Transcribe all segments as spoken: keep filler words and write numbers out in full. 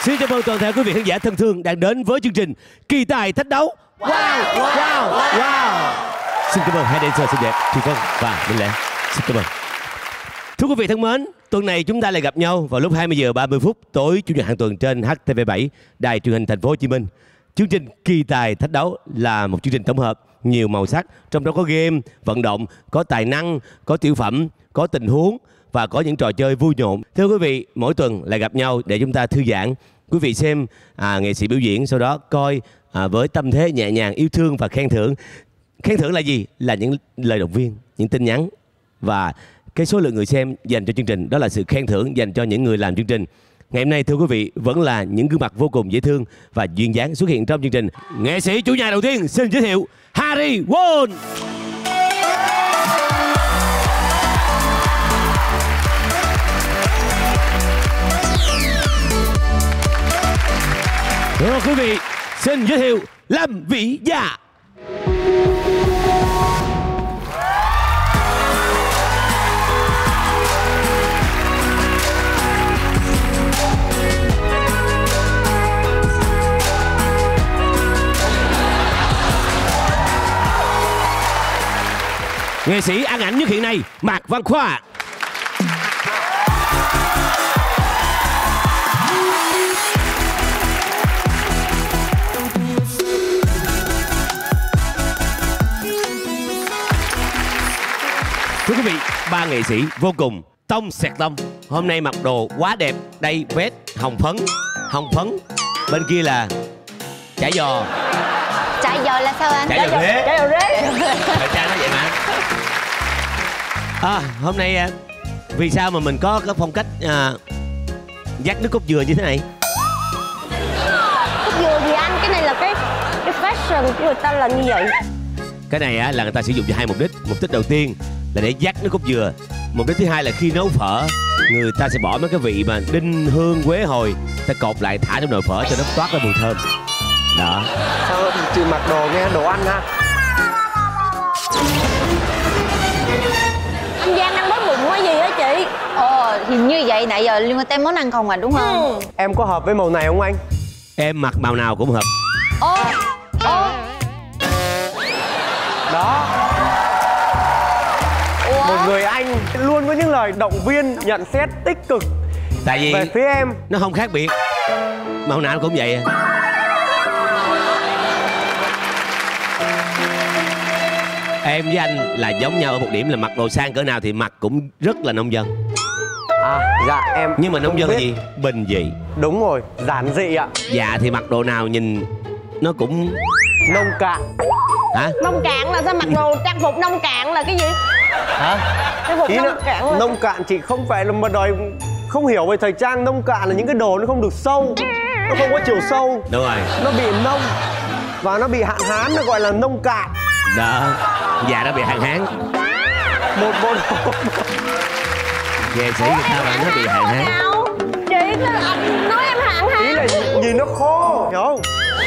Xin chào mừng toàn thể quý vị khán giả thân thương đang đến với chương trình Kỳ Tài Thách Đấu. Wow, wow, wow, wow. Xin cảm ơn hai dancer xinh đẹp Thùy Vân và Minh Lệ. Xin cảm ơn. Thưa quý vị thân mến, tuần này chúng ta lại gặp nhau vào lúc hai mươi giờ ba mươi phút tối chủ nhật hàng tuần trên H T V bảy, đài truyền hình Thành phố Hồ Chí Minh. Chương trình Kỳ Tài Thách Đấu là một chương trình tổng hợp nhiều màu sắc, trong đó có game, vận động, có tài năng, có tiểu phẩm, có tình huống và có những trò chơi vui nhộn. Thưa quý vị, mỗi tuần lại gặp nhau để chúng ta thư giãn. Quý vị xem à, nghệ sĩ biểu diễn, sau đó coi à, với tâm thế nhẹ nhàng, yêu thương và khen thưởng. Khen thưởng là gì? Là những lời động viên, những tin nhắn và cái số lượng người xem dành cho chương trình. Đó là sự khen thưởng dành cho những người làm chương trình. Ngày hôm nay thưa quý vị, vẫn là những gương mặt vô cùng dễ thương và duyên dáng xuất hiện trong chương trình. Nghệ sĩ chủ nhà đầu tiên xin giới thiệu Harry Won. Rồi quý vị, xin giới thiệu Lâm Vĩ Dạ. Nghệ sĩ ăn ảnh nhất hiện nay Mạc Văn Khoa. Thưa quý vị, ba nghệ sĩ vô cùng tông xẹt tông. Hôm nay mặc đồ quá đẹp. Đây vest hồng phấn, hồng phấn. Bên kia là chả giò. Chả giò là sao anh? Chả giò rế. Chả giò rế. Thời trang nó vậy mà. À, hôm nay vì sao mà mình có cái phong cách à, dắt nước cốt dừa như thế này? Cốt dừa gì anh? Cái này là cái cái fashion của người ta là như vậy. Cái này á, là người ta sử dụng cho hai mục đích. Mục đích đầu tiên là để dắt nước cốt dừa. Mục đích thứ hai là khi nấu phở, người ta sẽ bỏ mấy cái vị mà đinh hương quế hồi, ta cột lại thả trong nồi phở cho nó toát ra mùi thơm. Đó. Sao chị mặc đồ nghe đồ ăn ha? Anh Giang đang đói bụng quá gì á chị? Ồ, thì như vậy nãy giờ liên quan tới món ăn không à đúng không? Ừ. Em có hợp với màu này không anh? Em mặc màu nào cũng hợp. Ô, ô. Đó. Ủa? Một người anh luôn có những lời động viên, nhận xét tích cực tại vì về phía em. Nó không khác biệt, màu nào cũng vậy à. Em với anh là giống nhau ở một điểm là mặc đồ sang cỡ nào thì mặc cũng rất là nông dân. À, dạ em. Nhưng mà nông dân là gì? Bình dị. Đúng rồi, giản dị ạ. Dạ thì mặc đồ nào nhìn nó cũng nông cạn. Hả? Nông cạn là sao? Mặc đồ trang phục nông cạn là cái gì? Hả? Trang phục Ý nông là, cạn là nông cạn chị không phải là một đòi không hiểu về thời trang. Nông cạn là những cái đồ nó không được sâu, nó không có chiều sâu. Đúng rồi. Nó bị nông và nó bị hạn hán, nó gọi là nông cạn. Đó. Dạ nó bị hạn hán. Một bộ đồ nghệ sĩ người ta mà nó bị hạn hán. Chị nói em hạn hán. Ý là nhìn nó khô, hiểu không?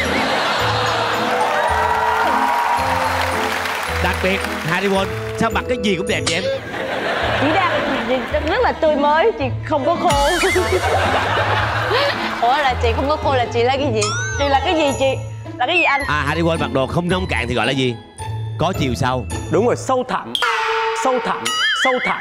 Đặc biệt Harry Won sao mặc cái gì cũng đẹp vậy em? Chị đang chị rất là tươi mới, chị không có khô. Ủa là chị không có khô là chị là cái gì? Chị là cái gì chị? Là cái gì anh? À, Harry Won mặc đồ không nông cạn thì gọi là gì? Có chiều sâu. Đúng rồi, sâu thẳm. Sâu thẳm, sâu thẳm.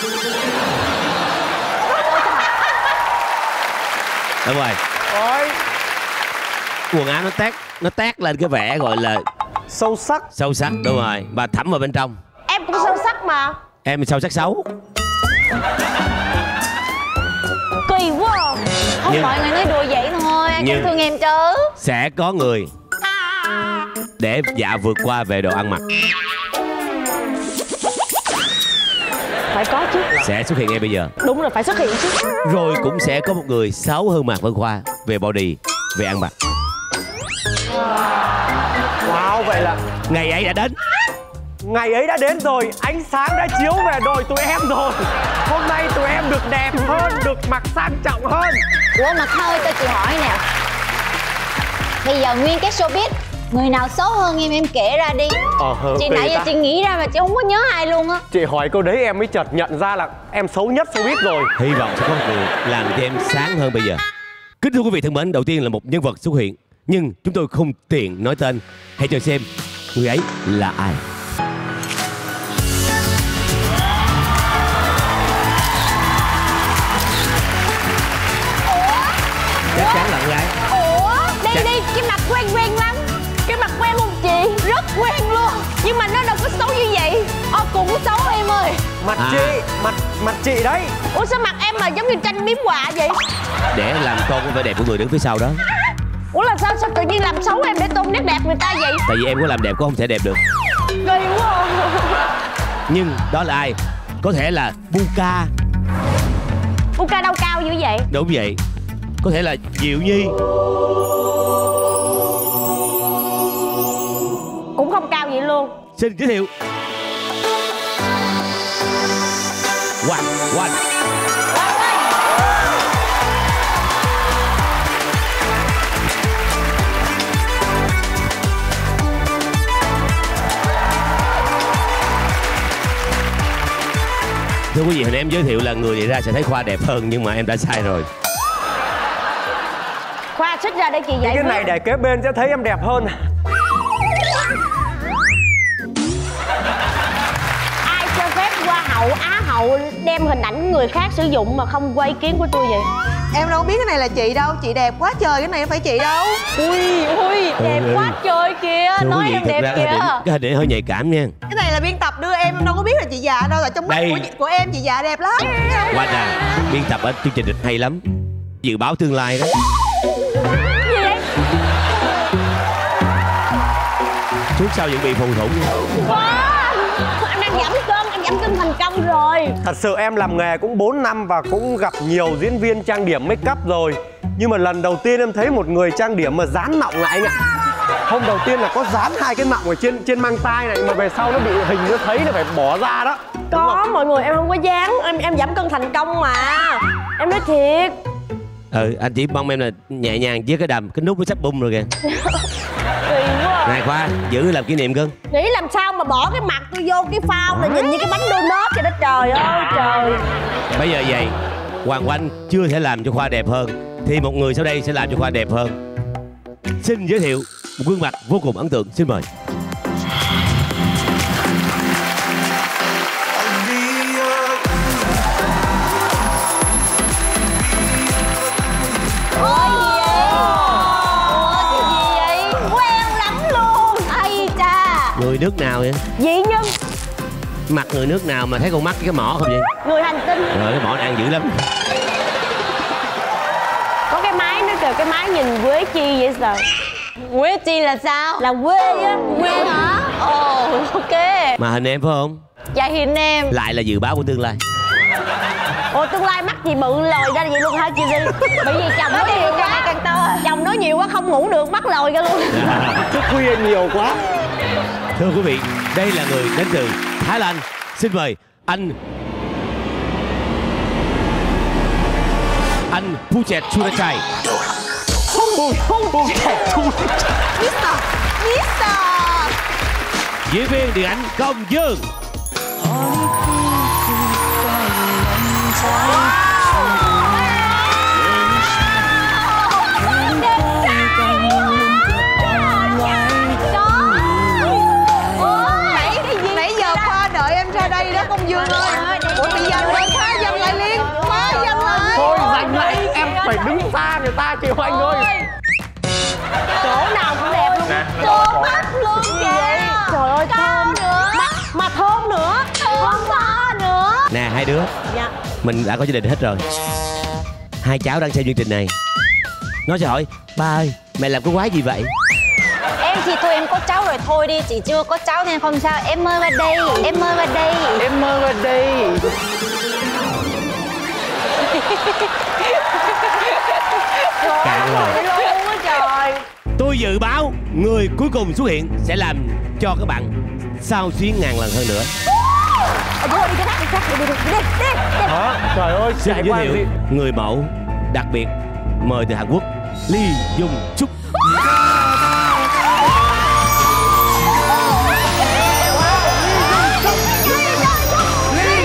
Đúng rồi. Ôi. Quần áo nó tát, nó tát lên cái vẻ gọi là sâu sắc. Sâu sắc, đúng rồi. Và thẳm vào bên trong. Em cũng sâu sắc mà. Em sâu sắc xấu. Kỳ quá. Không, nhưng, mọi người nói đùa vậy thôi, anh cũng thương em chứ. Sẽ có người để dạ vượt qua về đồ ăn mặc. Phải có chứ. Sẽ xuất hiện ngay bây giờ. Đúng rồi, phải xuất hiện chứ. Rồi cũng sẽ có một người xấu hơn Mạc Văn Khoa về body, về ăn mặc. Wow, vậy là ngày ấy đã đến. Ngày ấy đã đến rồi, ánh sáng đã chiếu về đồi tụi em rồi. Hôm nay tụi em được đẹp hơn, được mặc sang trọng hơn. Ủa mà thôi cho chị hỏi nè. Bây giờ nguyên cái showbiz, người nào xấu hơn em em kể ra đi. Ờ, chị nãy giờ ta. Chị nghĩ ra mà chị không có nhớ ai luôn á. Chị hỏi câu đấy em mới chợt nhận ra là em xấu nhất showbiz rồi. Hy vọng sẽ có một người làm cho em sáng hơn bây giờ. Kính thưa quý vị thân mến, đầu tiên là một nhân vật xuất hiện, nhưng chúng tôi không tiện nói tên. Hãy chờ xem người ấy là ai. Chắc chắn là con gái. Ủa, đây Chắc... đi, cái mặt quen quen lắm. Cái mặt quen không chị? Rất quen luôn. Nhưng mà nó đâu có xấu như vậy. Ờ, cũng xấu em ơi. Mặt à. chị, mặt mặt chị đấy. Ủa sao mặt em mà giống như tranh biếm họa vậy? Để làm tôn cái vẻ đẹp của người đứng phía sau đó. Ủa là sao, sao tự nhiên làm xấu em để tôn nét đẹp người ta vậy? Tại vì em có làm đẹp cũng không thể đẹp được. Kỳ quá. Nhưng đó là ai? Có thể là Buka. Buka đâu cao dữ vậy? Đúng vậy. Có thể là Diệu Nhi. Cũng không cao vậy luôn. Xin giới thiệu Hoàng Oanh. Thưa quý vị, hồi nãy em giới thiệu là người đi ra sẽ thấy Khoa đẹp hơn, nhưng mà em đã sai rồi. Khoa xích ra để chị dạy. Cái này để kế bên sẽ thấy em đẹp hơn. Ai cho phép Hoa hậu, Á hậu đem hình ảnh người khác sử dụng mà không qua ý kiến của tôi vậy? Em đâu biết cái này là chị đâu, chị đẹp quá trời, cái này phải chị đâu. Ui ui, đẹp ừ, quá trời kìa. Thưa Nói quý vị, em thật đẹp ra kìa. cái hình ảnh- cái hình ảnh hơi nhạy cảm nha. Cái này là biên tập đưa em, em đâu có biết là chị già đâu, là trong mắt Đây. của, của em chị già đẹp lắm. Oanh à, biên tập ở chương trình hay lắm, dự báo tương lai đó. Gì vậy? Trước sau vẫn bị phù thủng. Wow. Em đang giảm cân, em giảm cân thành công rồi. Thật sự em làm nghề cũng bốn năm và cũng gặp nhiều diễn viên trang điểm make up rồi. Nhưng mà lần đầu tiên em thấy một người trang điểm mà dán mọng lại anh ạ. Hôm đầu tiên là có dán hai cái mọng ở trên trên mang tai này, mà về sau nó bị hình nó thấy là phải bỏ ra đó. Có, mọi người em không có dán, em em giảm cân thành công mà. Em nói thiệt. Ừ, anh chỉ mong em là nhẹ nhàng với cái đầm, cái nút nó sắp bung rồi kìa. Kỳ quá. Này Khoa, giữ làm kỷ niệm cưng. Nghĩ làm sao mà bỏ cái mặt tôi vô cái phao là nhìn như cái bánh donut vậy đó, trời ơi trời. Bây giờ vậy, Hoàng Oanh chưa thể làm cho Khoa đẹp hơn, thì một người sau đây sẽ làm cho Khoa đẹp hơn. Xin giới thiệu một gương mặt vô cùng ấn tượng, xin mời. Ôi gì vậy? Ủa cái gì vậy? Quen lắm luôn. Ây cha. Người nước nào vậy? Dị nhân. Mặt người nước nào mà thấy con mắt cái mỏ không vậy? Người hành tinh. Rồi cái mỏ ăn dữ lắm. Có cái máy nữa kìa, cái máy nhìn Quế Chi vậy sao? Quế Chi là sao? Là quê á. Quế hả? Ồ, oh, ok. Mà hình em phải không? Dạ hình em. Lại là dự báo của tương lai. Ủa tương lai mắt gì bự lồi ra vậy luôn hả chị Di? Bởi vì chồng nói nhiều quá, càng to. Chồng nói nhiều quá không ngủ được, mắt lồi ra luôn. Thức khuya nhiều quá. Thưa quý vị, đây là người đến từ Thái Lan. Xin mời anh anh Puchet Chunachai. Mister, Mister. Diễn viên điện ảnh Công Dương. Nãy giờ Khoa đợi em ra đây đó Công Dương ơi. Ủa bị giành rồi, Khoa giành lại liền. Khoa giành lại. Thôi giành lại, em phải đứng xa người ta Kiều Anh ơi. Chỗ nào cũng đẹp luôn. Trố mắt luôn kìa. Trời ơi thơm nữa. Mắt mà thơm nữa. Thơm quá nữa. Nè hai đứa, Dạ. mình đã có gia đình hết rồi. Hai cháu đang xem chương trình này. Nó sẽ hỏi, ba ơi, mẹ làm cái quái gì vậy? Em thì thôi em có cháu rồi thôi đi. Chị chưa có cháu nên không sao. Em mơ vào đây. Em mơ vào đây. Em mơ ở đây. Cạn rồi. Luôn á trời. Tôi dự báo người cuối cùng xuất hiện sẽ làm cho các bạn xao xuyến ngàn lần hơn nữa. Ờ, thôi đi cái khác, đi khác, đi, đi, đi, đi, đi, đi. Hả? Trời ơi, Xin chạy giới qua thiệu gì? người mẫu đặc biệt mời từ Hàn Quốc, Lee Jung Suk.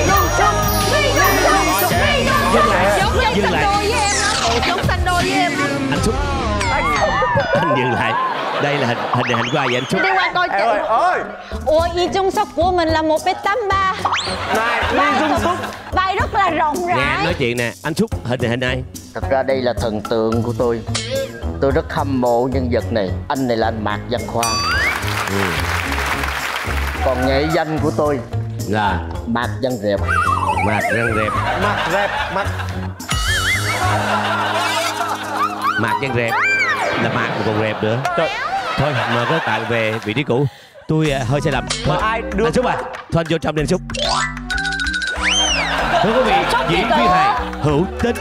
Giống Dừng xanh lại. đôi với em đó. Giống xanh đôi với em đó. Trúc, anh dừng lại. Đây là hình hình này, hình của ai vậy anh Trúc? Đi qua coi Em ơi, ơi Ủa, Lee Jung Suk của mình là một mét tám mươi ba. này Lee Jung Suk. Vai rất là rộng Nghe rãi. anh nói chuyện nè, anh Trúc, hình này hình ai? Thật ra đây là thần tượng của tôi. Tôi rất hâm mộ nhân vật này. Anh này là anh Mạc Văn Khoa. Ừ. Còn nghệ danh của tôi Là Mạc Văn Rệp. Mạc Văn Rệp. Mặt dẹp, mặt Mạc Văn Rệp là Mạc mà còn Rệp nữa. Trời. Thôi mời các bạn về vị trí cũ. Tôi uh, hơi sai lầm. Thôi ai đưa anh Trúc à, thôi anh vô trong đi anh Trúc. Thưa quý vị, diễn viên hài Hữu Tính.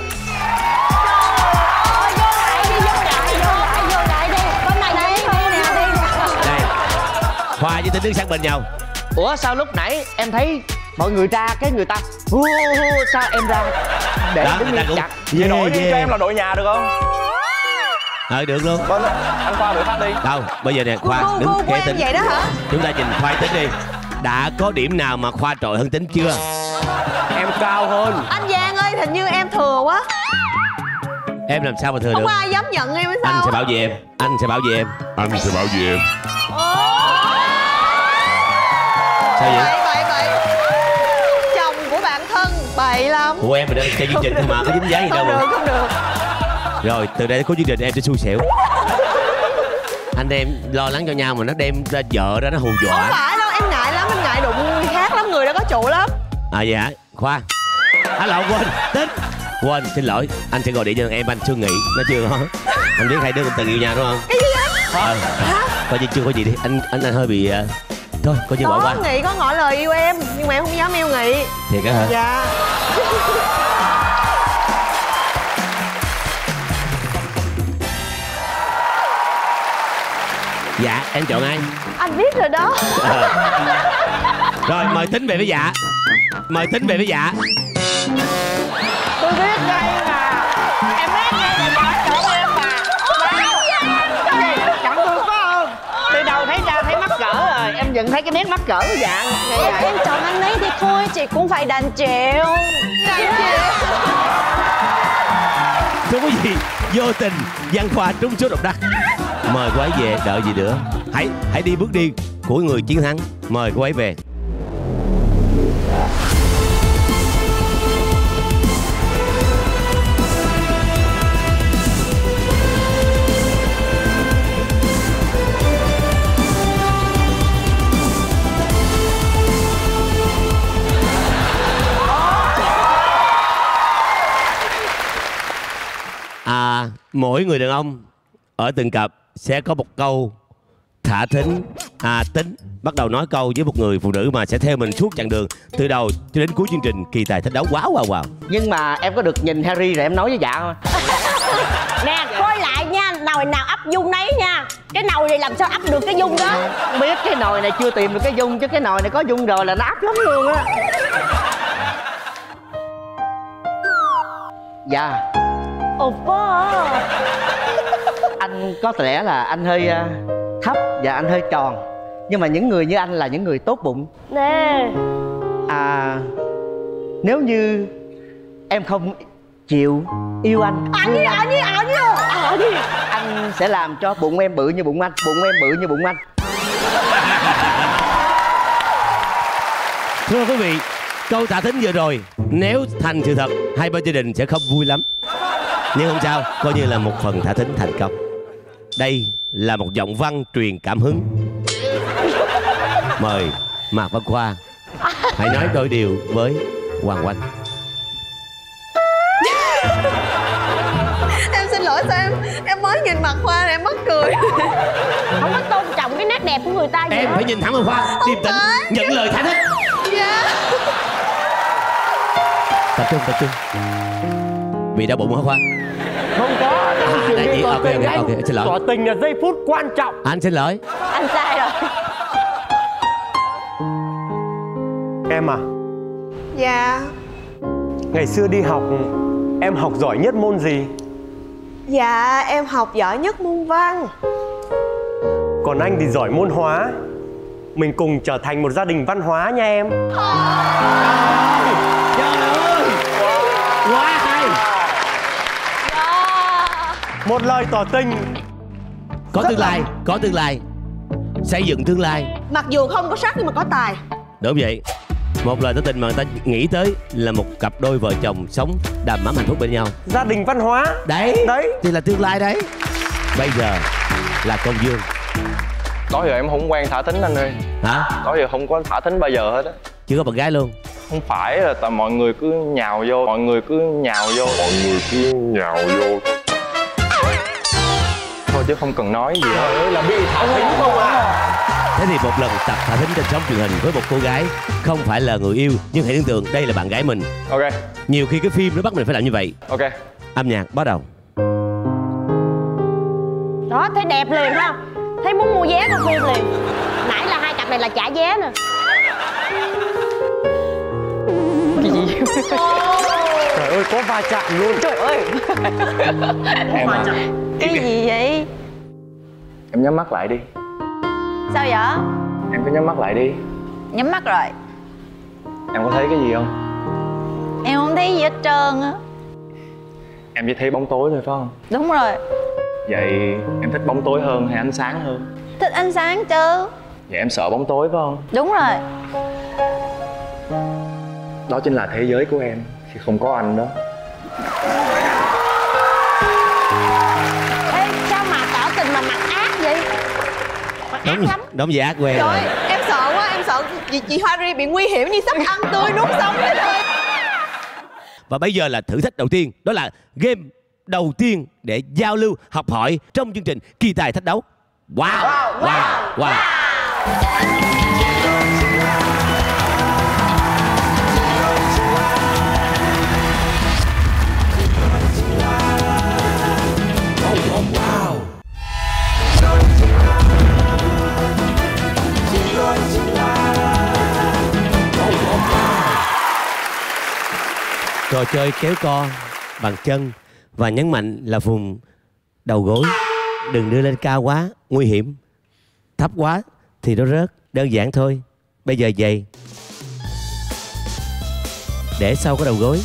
vô lại đi, vô lại, vô lại, vô lại đi. Bên này đi, đi nè, đi nè. Đây, Khoa với Tính đứng sát bên nhau. Ủa sao lúc nãy em thấy mọi người ra cái người ta hu hu hu, sao em ra để Đó, đứng người ta yên cũng chặt. Vậy đổi đi yeah. cho em là đội nhà được không? Ờ được luôn. Vâng, anh Khoa đổi phát đi. Đâu, bây giờ nè Khoa Gu đứng gu của kế em Tính. vậy đó hả? Chúng ta nhìn Khoa Tính đi. Đã có điểm nào mà Khoa trội hơn Tính chưa? Em cao hơn. Anh Giang ơi, hình như em thừa quá. Em làm sao mà thừa Không được? có ai dám nhận em hay sao? Anh sẽ bảo vệ em. Anh sẽ bảo vệ em. Anh sẽ bảo vệ em. Sao vậy? Bậy bậy bậy. Chồng của bạn thân bậy lắm. Của em mà đang chơi chương trình thôi mà có dính dáng gì đâu Không được, mà. không được. Rồi từ đây có chương trình em sẽ xui xẻo. Anh em lo lắng cho nhau mà nó đem ra vợ ra nó hù Không dọa. phải đâu, em ngại lắm, em ngại đụng người khác lắm, người đó có chủ lắm. À vậy hả? Khoa. À lộn quên, Tính. Quên, xin lỗi. Anh sẽ gọi điện cho em anh Xuân Nghị. Nó chưa hả? Anh biết hai đứa từng yêu nhau đúng không? Cái gì vậy? Ờ. Coi như chưa có gì đi. Anh anh, anh hơi bị uh... thôi coi như bỏ qua. Có Nghị có ngỏ lời yêu em, nhưng mà em không dám yêu Nghị. Thiệt á hả? Dạ. Dạ em chọn ai? Anh biết rồi đó. Ờ. Rồi mời Tính về với Dạ. Mời Tính về với Dạ. Tôi biết ngay mà. Em biết ngay là Dạ chọn em mà. Chẳng tôi có không? Từ đầu thấy ra thấy mắc cỡ rồi. Em nhận thấy cái nét mắc cỡ của Dạ. Em, em chọn anh ấy thì thôi, chị cũng phải đành chịu. Đành chịu. Thưa quý vị, vô tình Văn Khoa trúng số độc đắc. Mời cô ấy về, đợi gì nữa. Hãy hãy đi bước đi của người chiến thắng. Mời cô ấy về. À, mỗi người đàn ông ở từng cặp sẽ có một câu thả thính. À, Tính bắt đầu nói câu với một người phụ nữ mà sẽ theo mình suốt chặng đường từ đầu cho đến cuối chương trình Kỳ Tài Thách Đấu. Wow wow wow. Nhưng mà em có được nhìn Harry rồi em nói với Dạ không? Nè, coi lại nha, nồi nào ấp dung nấy nha. Cái nồi này làm sao ấp được cái dung đó? Không biết cái nồi này chưa tìm được cái dung, chứ cái nồi này có dung rồi là nó áp lắm luôn á. Dạ. Oppa. Anh có lẽ là anh hơi uh, thấp và anh hơi tròn. Nhưng mà những người như anh là những người tốt bụng. Nè. À, nếu như em không chịu yêu anh, Anh đi, anh đi, anh đi, anh đi. anh sẽ làm cho bụng em bự như bụng anh, bụng em bự như bụng anh. Thưa quý vị, câu thả thính vừa rồi nếu thành sự thật, hai bên gia đình sẽ không vui lắm. Nhưng không sao, coi như là một phần thả thính thành công. Đây là một giọng văn truyền cảm hứng. Mời Mạc Văn Khoa hãy nói đôi điều với Hoàng Oanh. Em xin lỗi, sao em em mới nhìn mặt Khoa này em mắc cười. Không có tôn trọng cái nét đẹp của người ta vậy Em đó. phải nhìn thẳng vào Khoa, điềm tĩnh, phải. nhận lời thả thính. Dạ. Tập trung, tập trung. Bị đau bụng hả Khoa? Không có. À, đây chị, ok, ok, ok, xin lỗi. Tỏ tình là giây phút quan trọng. Anh xin lỗi. Anh sai rồi. Em à, Dạ. ngày xưa đi học em học giỏi nhất môn gì? Dạ, em học giỏi nhất môn văn. Còn anh thì giỏi môn hóa. Mình cùng trở thành một gia đình văn hóa nha em. Trời ơi, quá hay. Một lời tỏ tình. Có Rất tương lai, là- có tương lai. Xây dựng tương lai. Mặc dù không có sắc nhưng mà có tài. Đúng vậy. Một lời tỏ tình mà người ta nghĩ tới là một cặp đôi vợ chồng sống đầm ấm hạnh phúc bên nhau. Gia đình văn hóa. Đấy, Đấy. thì là tương lai đấy. Bây giờ là con Dương. Đó giờ em không quen thả thính anh ơi. Hả? Đó giờ không có thả thính bao giờ hết á. Chưa có bạn gái luôn. Không phải là tại mọi người cứ nhào vô, mọi người cứ nhào vô, mọi người cứ nhào vô. Thôi chứ không cần nói gì hết. Trời ơi là bị thả thính không à? Thế thì một lần tập thả thính trên sóng truyền hình với một cô gái không phải là người yêu, nhưng hãy tưởng tượng đây là bạn gái mình. Ok, Nhiều khi cái phim nó bắt mình phải làm như vậy. ok. Âm nhạc bắt đầu. Đó, thấy đẹp liền không? Thấy muốn mua vé coi phim liền. Nãy là hai cặp này là trả vé nè. Trời ơi có va chạm luôn. Trời ơi. Em à, Cái gì vậy? em nhắm mắt lại đi. Sao vậy? Em cứ nhắm mắt lại đi. Nhắm mắt rồi. Em có thấy cái gì không? Em không thấy gì hết trơn á. Em chỉ thấy bóng tối thôi phải không? Đúng rồi. Vậy em thích bóng tối hơn hay ánh sáng hơn? Thích ánh sáng chứ. Vậy em sợ bóng tối phải không? Đúng rồi. Đó chính là thế giới của em khi không có anh đó. Ê, sao mà tỏ tình mà mặt ác vậy? Mặt ác Đóng, lắm. đóng vai ác quen Trời rồi. ơi, em sợ quá, em sợ chị, chị Harry bị nguy hiểm như sắp ăn tươi nuốt sống hết rồi. Và bây giờ là thử thách đầu tiên. Đó là game đầu tiên để giao lưu, học hỏi trong chương trình Kỳ Tài Thách Đấu. Wow, wow, wow, wow. Trò chơi kéo co bằng chân và nhấn mạnh là vùng đầu gối. Đừng đưa lên cao quá, nguy hiểm. Thấp quá thì nó rớt. Đơn giản thôi. Bây giờ giày để sau cái đầu gối.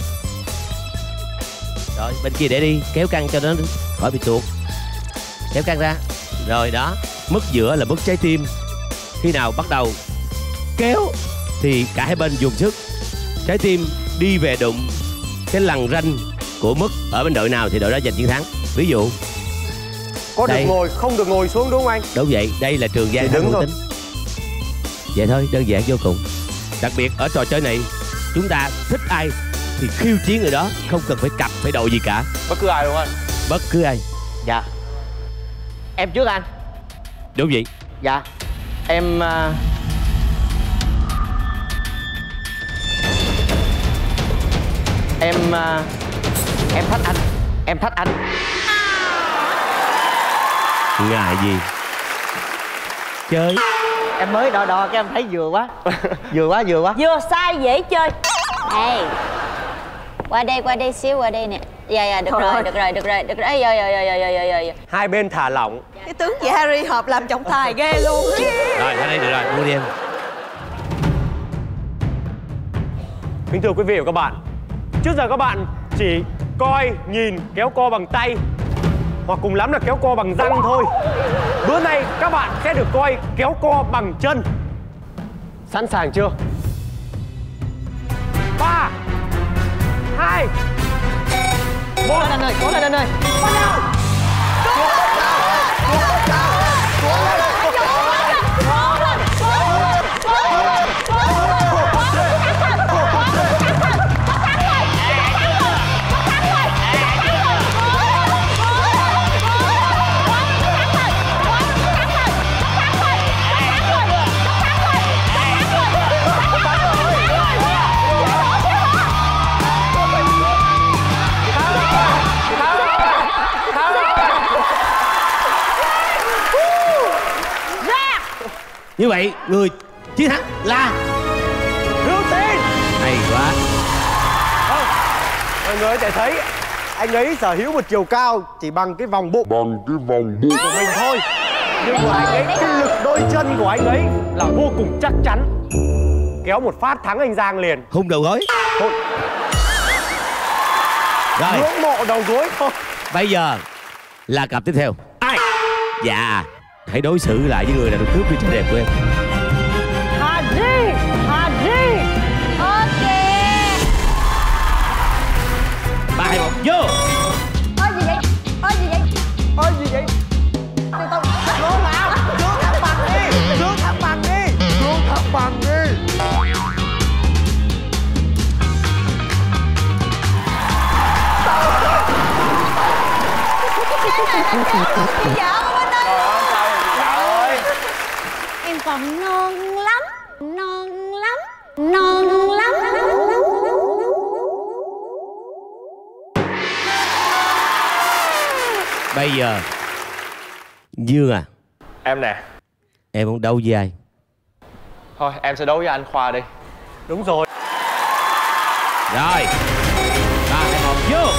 Rồi bên kia để đi, kéo căng cho nó khỏi bị tuột. Kéo căng ra. Rồi đó, mức giữa là mức trái tim. Khi nào bắt đầu kéo thì cả hai bên dùng sức. Trái tim đi về đụng cái lằn ranh của mức ở bên đội nào thì đội đó giành chiến thắng. Ví dụ Có đây. được ngồi, không được ngồi xuống đúng không anh? Đúng vậy, đây là trường Giang Thì Thắng đứng Hữu thôi. Tính. Vậy thôi, đơn giản vô cùng. Đặc biệt ở trò chơi này, chúng ta thích ai thì khiêu chiến người đó, không cần phải cặp, phải đội gì cả. Bất cứ ai luôn anh. Bất cứ ai. Dạ. Em trước anh. Đúng vậy. Dạ. Em uh... Em uh... Em thách anh. Em thách anh. Ngại gì? Chơi. Em mới đo đo cái em thấy vừa quá. Vừa quá vừa quá. Vừa sai dễ chơi. Ê, qua đây, qua đây xíu, qua đây nè. Dạ, dạ, được Trời rồi, ơi. được rồi, được rồi, được rồi. Dạ, dạ, dạ, dạ, dạ, dạ, dạ. Hai bên thả lỏng. Cái tướng chị Harry hợp làm trọng tài ghê luôn. Rồi, ở đây được rồi, mua đi em. Kính thưa quý vị và các bạn, trước giờ các bạn chỉ coi, nhìn, kéo co bằng tay hoặc cùng lắm là kéo co bằng răng thôi. Bữa nay các bạn sẽ được coi kéo co bằng chân. Sẵn sàng chưa? Ba, hai, một. Anh ơi, cố lên anh ơi. Như vậy, người chiến thắng là Hữu Tín. hay quá. Không, mọi người có thể thấy anh ấy sở hữu một chiều cao chỉ bằng cái vòng bụng bằng cái vòng bụng của mình thôi. Nhưng mà anh ấy, cái lực đôi chân của anh ấy là vô cùng chắc chắn. Kéo một phát thắng anh Giang liền. Hung đầu gối. Thôi, Rồi, ngưỡng mộ đầu gối thôi. bây giờ là cặp tiếp theo. Ai? Dạ, hãy đối xử lại với người nào được cướp đi trai đẹp của em. Hà Ri, Hà Ri. Ok. Ba hai một vô. Ôi gì vậy? Ôi gì vậy? Ôi gì vậy? Từ từ. Luôn nào. Luôn thẳng bằng đi. Luôn thẳng bằng đi. Luôn thẳng bằng đi. Chị Dạ ở bên đây. Dạ ơi. Em còn non lắm, non lắm, non lắm. Bây giờ Dương à, Em nè. em muốn đấu với ai? Thôi em sẽ đấu với anh Khoa đi. Đúng rồi. Rồi, ba hai một vô.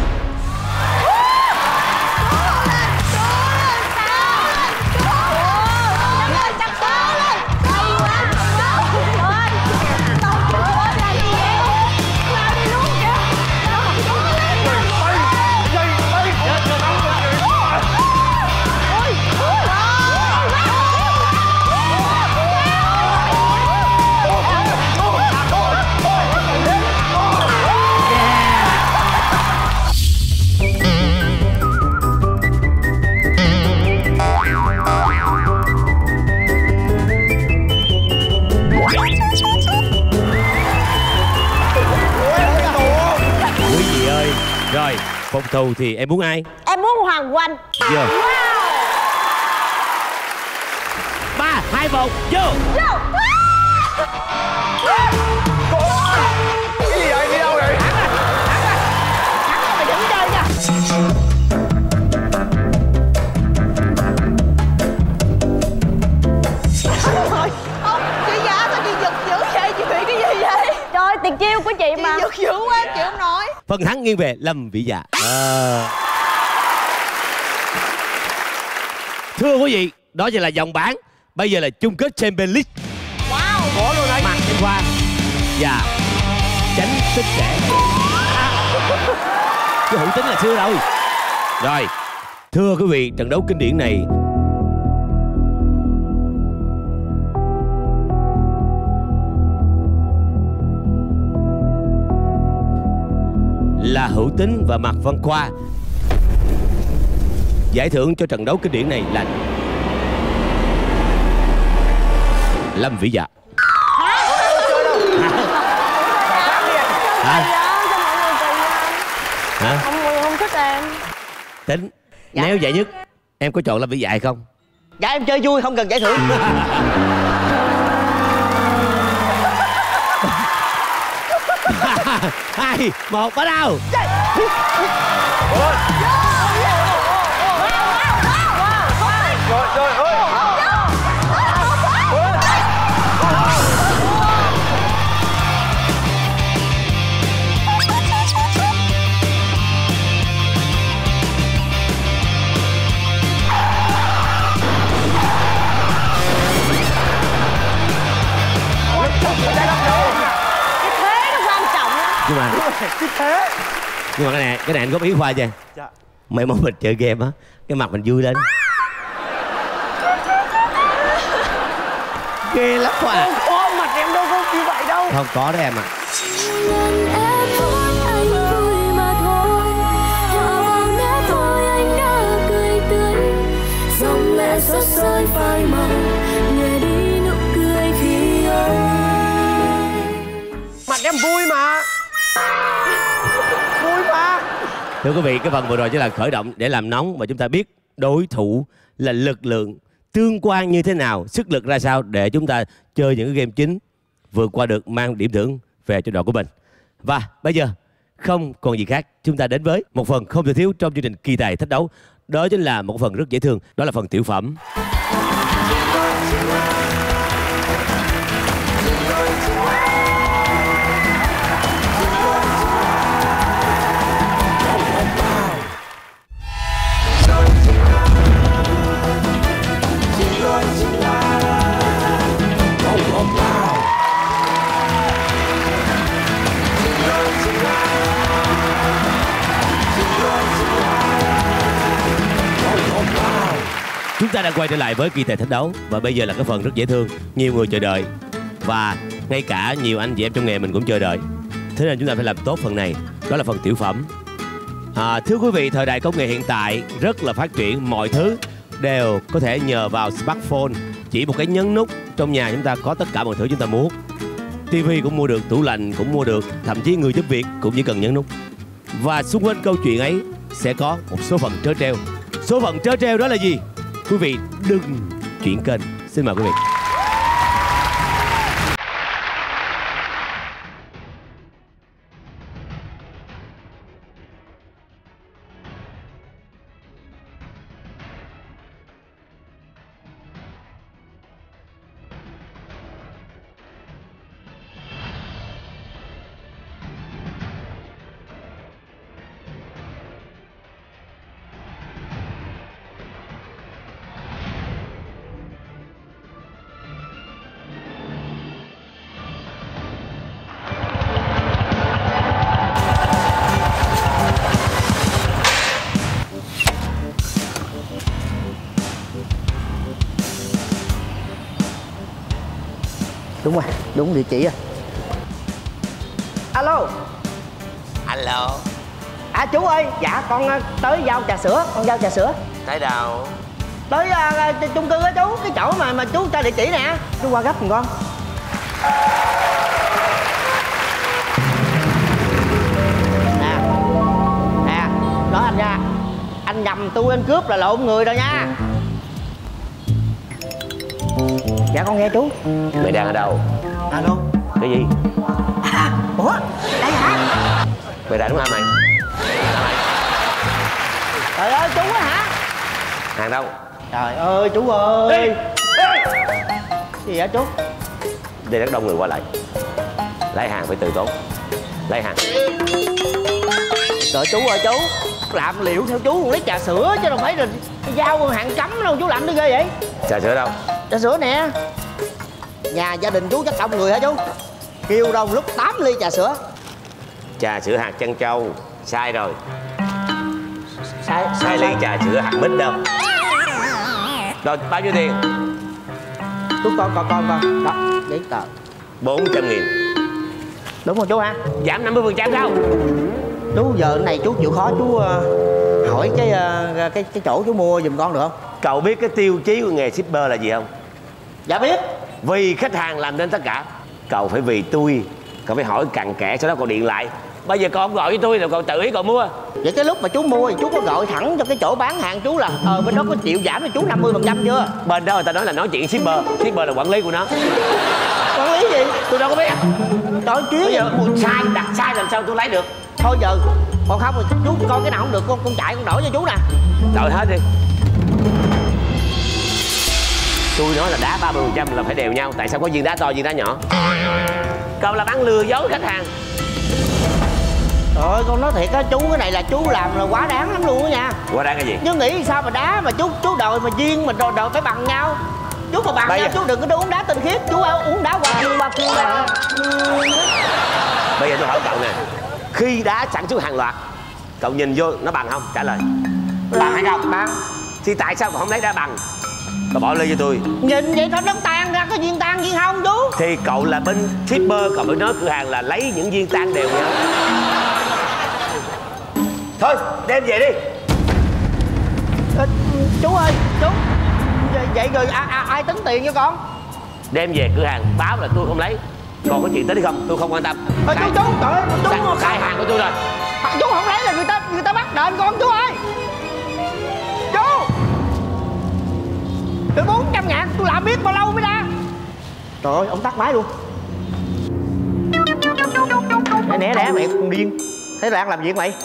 Rồi, phòng thủ thì em muốn ai? Em muốn Hoàng Oanh. Vô. Wow. Ba, hai, một, vô. Vô. Cái gì vậy? Đi đâu vậy? Mày đừng chơi nha. Ông, chị Dạ sao chị giật dữ vậy? Chị bị cái gì vậy? Trời, tiền chiêu của chị Chị mà. giật dữ quá, chịu không nổi. Phần thắng nghiêng về Lâm Vĩ Dạ. À. Thưa quý vị, đó giờ là vòng bảng. Bây giờ là chung kết Champions League. Wow. Có luôn anh. Mạc Thanh Khoa và Chánh Tích Trẻ. Cái hữu tính là xưa rồi. Rồi, thưa quý vị, trận đấu kinh điển này là Hữu Tính và Mạc Văn Khoa. Giải thưởng cho trận đấu kinh điển này là Lâm Vĩ Dạ. Hả? Hả? Không, không thích em. Tính, nếu giải nhất em có chọn Lâm Vĩ Dạ hay không? Dạ em chơi vui không cần giải thưởng. Hai, một, bắt đầu. Trời trời ơi. Cái thế nó quan trọng lắm. Nhưng mà Cái thế. nhưng mà cái này cái này anh góp ý Khoa cho. Dạ. Mấy món mình chơi game á, cái mặt mình vui lên. Ghê lắm Khoa. Ô, mặt em đâu có như vậy đâu. Không có đó em ạ. Mặt em vui mà. Vui mà. Thưa quý vị, cái phần vừa rồi chỉ là khởi động để làm nóng và chúng ta biết đối thủ là lực lượng tương quan như thế nào, sức lực ra sao để chúng ta chơi những cái game chính, vượt qua được, mang điểm thưởng về cho đội của mình. Và bây giờ không còn gì khác, chúng ta đến với một phần không thể thiếu trong chương trình Kỳ Tài Thách Đấu. Đó chính là một phần rất dễ thương, đó là phần tiểu phẩm. Chúng ta đang quay trở lại với kỳ tài thách đấu. Và bây giờ là cái phần rất dễ thương. Nhiều người chờ đợi. Và ngay cả nhiều anh chị em trong nghề mình cũng chờ đợi. Thế nên chúng ta phải làm tốt phần này. Đó là phần tiểu phẩm. à, Thưa quý vị, thời đại công nghệ hiện tại rất là phát triển. Mọi thứ đều có thể nhờ vào smartphone. Chỉ một cái nhấn nút, trong nhà chúng ta có tất cả mọi thứ chúng ta muốn. Tivi cũng mua được, tủ lạnh cũng mua được. Thậm chí người giúp việc cũng chỉ cần nhấn nút. Và xung quanh câu chuyện ấy sẽ có một số phận trớ trêu. Số phận trớ trêu đó là gì? Quý vị đừng chuyển kênh. Xin mời quý vị. Đúng rồi, đúng địa chỉ rồi. Alo. Alo. À chú ơi, dạ con tới giao trà sữa, con giao trà sữa. Tới đâu? Tới uh, chung cư á chú, cái chỗ mà mà chú cho địa chỉ nè. Chú qua gấp giùm con. Nè, nè, nói anh ra, anh nhầm tôi anh cướp là lộn người rồi nha. Dạ con nghe chú. Mày đang ở đâu? Alo. Cái gì? À, ủa, đây hả? Mày đang đúng hả mày? Trời ơi, chú á hả? Hàng đâu? Trời ơi, chú ơi. Ê, ê. Gì vậy chú? Đây rất đông người qua lại. Lấy hàng phải từ tốn. Lấy hàng. Trời chú ơi chú, làm liệu theo chú còn lấy trà sữa chứ đâu phải là giao hàng cấm đâu, chú làm nó ghê vậy? Trà sữa đâu? Trà sữa nè. Nhà gia đình chú chắc đông người hả chú? Kêu đâu lúc tám ly trà sữa. Trà sữa hạt trân châu. Sai rồi. Sai, Sai ly trà sữa hạt mít đâu. Rồi bao nhiêu tiền? Chú con con con con đó, giấy tờ Bốn trăm nghìn. đúng không chú ha? Giảm năm mươi phần trăm đâu? Chú giờ này chú chịu khó chú uh, hỏi cái, uh, cái cái chỗ chú mua giùm con được không? Cậu biết cái tiêu chí của nghề shipper là gì không? Dạ biết. Vì khách hàng làm nên tất cả. Cậu phải vì tôi. Cậu phải hỏi cặn kẽ, sau đó cậu điện lại. Bây giờ cậu không gọi với tôi rồi cậu tự ý cậu mua. Vậy cái lúc mà chú mua thì chú có gọi thẳng cho cái chỗ bán hàng chú là ờ bên đó có chịu giảm cho chú năm mươi phần trăm chưa? Bên đó người ta nói là nói chuyện shipper. Shipper là quản lý của nó. Quản lý gì? Tôi đâu có biết. Trời chuyến Bây giờ sai, đặt sai làm sao tôi lấy được? thôi giờ còn không thì chú coi cái nào không được con con chạy con đổi cho chú nè. Đổi hết đi. Tôi nói là đá ba mươi phần trăm là phải đều nhau. Tại sao có viên đá to viên đá nhỏ? Cậu là bán lừa dối khách hàng. Trời ơi con nói thiệt á chú, cái này là chú làm là quá đáng lắm luôn á nha. Quá đáng cái gì? Chứ nghĩ sao mà đá mà chú chú đòi mà duyên mà đòi, đòi phải bằng nhau. Chú mà bằng Bây nhau giờ... chú đừng có đưa uống đá tinh khiết, chú uống đá hoa kêu ba kêu ba. Bây giờ tôi hỏi cậu nè, khi đá sản xuất hàng loạt, cậu nhìn vô nó bằng không? Trả lời. Bằng hay không? Bằng. Thì tại sao cậu không lấy đá bằng? Cậu bỏ ly cho tôi. Nhìn vậy thôi nó tan ra, có viên tan viên không chú? Thì cậu là bên shipper, cậu phải nói cửa hàng là lấy những viên tan đều nhau. Thôi đem về đi. À, chú ơi chú, vậy, vậy rồi à, à, ai tính tiền cho con? Đem về cửa hàng báo là tôi không lấy. Còn có chuyện tới đi không tôi không quan tâm. À, chú chú trời ơi chú khai, khai hàng của tôi rồi. à, chú không lấy là người ta người ta bắt đền con chú ơi. Chú từ bốn trăm ngàn tôi làm biết bao lâu mới ra. Trời ơi ông tắt máy luôn. Né né né mẹ con điên. Thế là đang làm gì mày?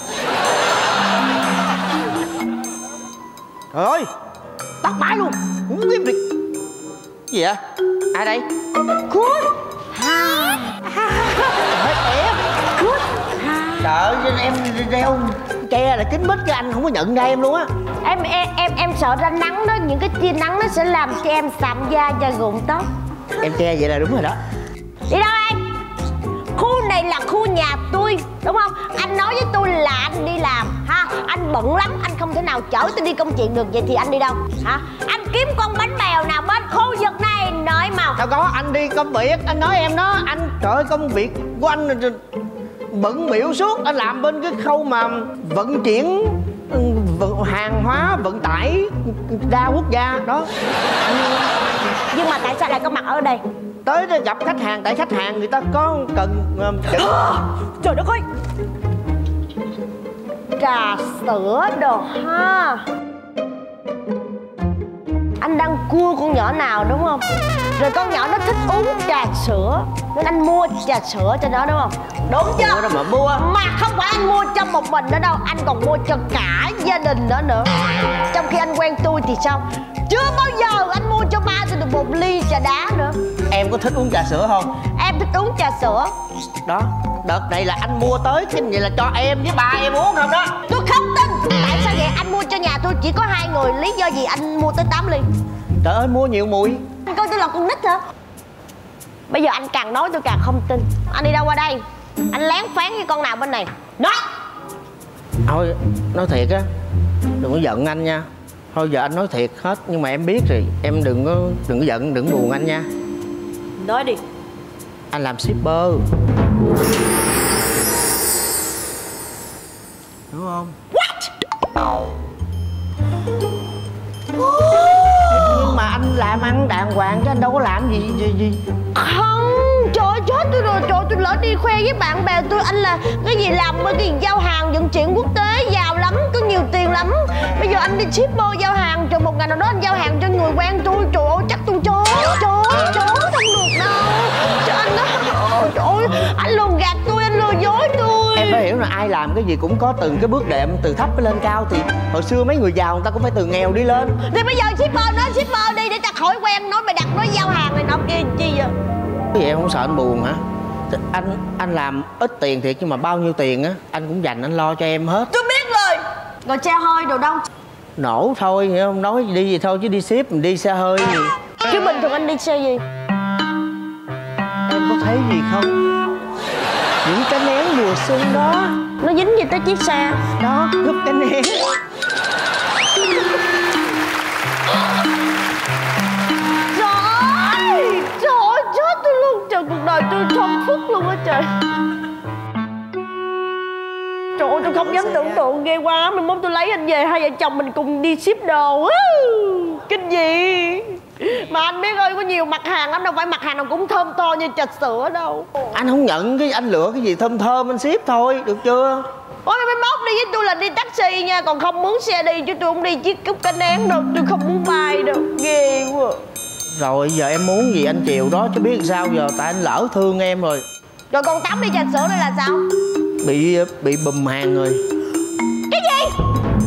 Trời ơi tắt máy luôn. Không biết việc gì vậy? Ai đây? Cút ha Hết em. cút Trời ơi em đeo che là kính mít cho anh không có nhận ra em luôn á. em em em em sợ ra nắng đó, những cái tia nắng nó sẽ làm cho em sạm da và rụng tóc. Em che vậy là đúng rồi đó. Đi đâu anh? Khu này là khu nhà tôi đúng không? Anh nói với tôi là anh đi làm ha, anh bận lắm, anh không thể nào chở tôi đi công chuyện được. Vậy thì anh đi đâu hả? Anh kiếm con bánh bèo nào bên khu vực này nói mau. Sao có, anh đi công việc, anh nói em đó. Anh, trời ơi, công việc của anh bận bịu suốt. Anh làm bên cái khâu mà vận chuyển vận, hàng hóa, vận tải đa quốc gia đó. Anh... Nhưng mà tại sao lại có mặt ở đây? Tới đây gặp khách hàng, tại khách hàng người ta có cần uh, trời đất ơi, trà sữa đồ ha. Anh đang cua con nhỏ nào đúng không? Rồi con nhỏ nó thích uống trà sữa nên anh mua trà sữa cho nó đúng không? Đúng chưa? Mua đâu mà mua. Mà không phải anh mua cho một mình nữa đâu, anh còn mua cho cả gia đình đó nữa. Trong khi anh quen tôi thì sao? Chưa bao giờ anh mua cho ba tôi được một ly trà đá nữa. Em có thích uống trà sữa không? Em thích uống trà sữa. Đó, đợt này là anh mua tới cái vậy là cho em với ba em uống không đó? Tôi không tin. Tại sao vậy? Anh mua cho nhà tôi chỉ có hai người, lý do gì anh mua tới tám ly? Trời ơi, mua nhiều mùi. Anh coi tôi là con nít hả? Bây giờ anh càng nói tôi càng không tin. Anh đi đâu qua đây? Anh lén phán với con nào bên này? Nói. Thôi, nói thiệt á, đừng có giận anh nha. Thôi giờ anh nói thiệt hết, nhưng mà em biết rồi, em đừng có đừng có giận, đừng buồn anh nha. Nói đi. Anh làm shipper. Đúng không? What? Nhưng mà anh làm ăn đàng hoàng chứ anh đâu có làm gì gì gì. Không, trời ơi, chết tôi rồi, trời, tôi lỡ đi khoe với bạn bè tôi anh là cái gì làm bên cái giao hàng vận chuyển quốc tế, giàu lắm, có nhiều tiền lắm. Bây giờ anh đi shipper giao hàng, rồi một ngày nào đó anh giao hàng cho người quen tôi, trời ơi, chắc tôi trốn, trốn, trốn không được đâu. Trời anh đó, trời ơi, anh lừa gạt tôi, anh lừa dối tôi. Em phải hiểu là ai làm cái gì cũng có từng cái bước đệm, từ thấp lên cao. Thì hồi xưa mấy người giàu người ta cũng phải từ nghèo đi lên. Thì bây giờ shipper nói shipper đi để ta khỏi quen, nói mày đặt nói giao hàng này nọ kia chi vậy? Cái gì em không sợ anh buồn hả? Anh anh làm ít tiền thiệt nhưng mà bao nhiêu tiền á anh cũng dành anh lo cho em hết. Tôi biết rồi. Rồi xe hơi đồ đâu? Nổ thôi, hiểu không? Nói đi gì thôi chứ đi ship mình đi xe hơi gì. Chứ bình thường anh đi xe gì? Em có thấy gì không? Những cái nén mùa xuân đó. Nó dính gì tới chiếc xe? Đó, cướp cái nén. Trời, trời chết tôi luôn. Trời, cuộc đời tôi thơm phức luôn á trời. Trời ơi, tôi không dám tưởng tượng, ghê quá. Mai mốt tôi lấy anh về, hai vợ chồng mình cùng đi ship đồ. Kinh gì. Mà anh biết ơi, có nhiều mặt hàng lắm, đâu phải mặt hàng nào cũng thơm to như trà sữa đâu. Anh không nhận cái anh lựa cái gì thơm thơm anh ship thôi, được chưa? Ôi mai mốt đi với tôi là đi taxi nha, còn không mướn xe đi, chứ tôi không đi chiếc cúp cái nén đâu, tôi không muốn bay đâu, ghê quá. Rồi giờ em muốn gì anh chiều đó chứ biết sao giờ, tại anh lỡ thương em rồi. Rồi còn tám ly trà sữa đây là sao? Bị bị bùm hàng rồi. Cái gì?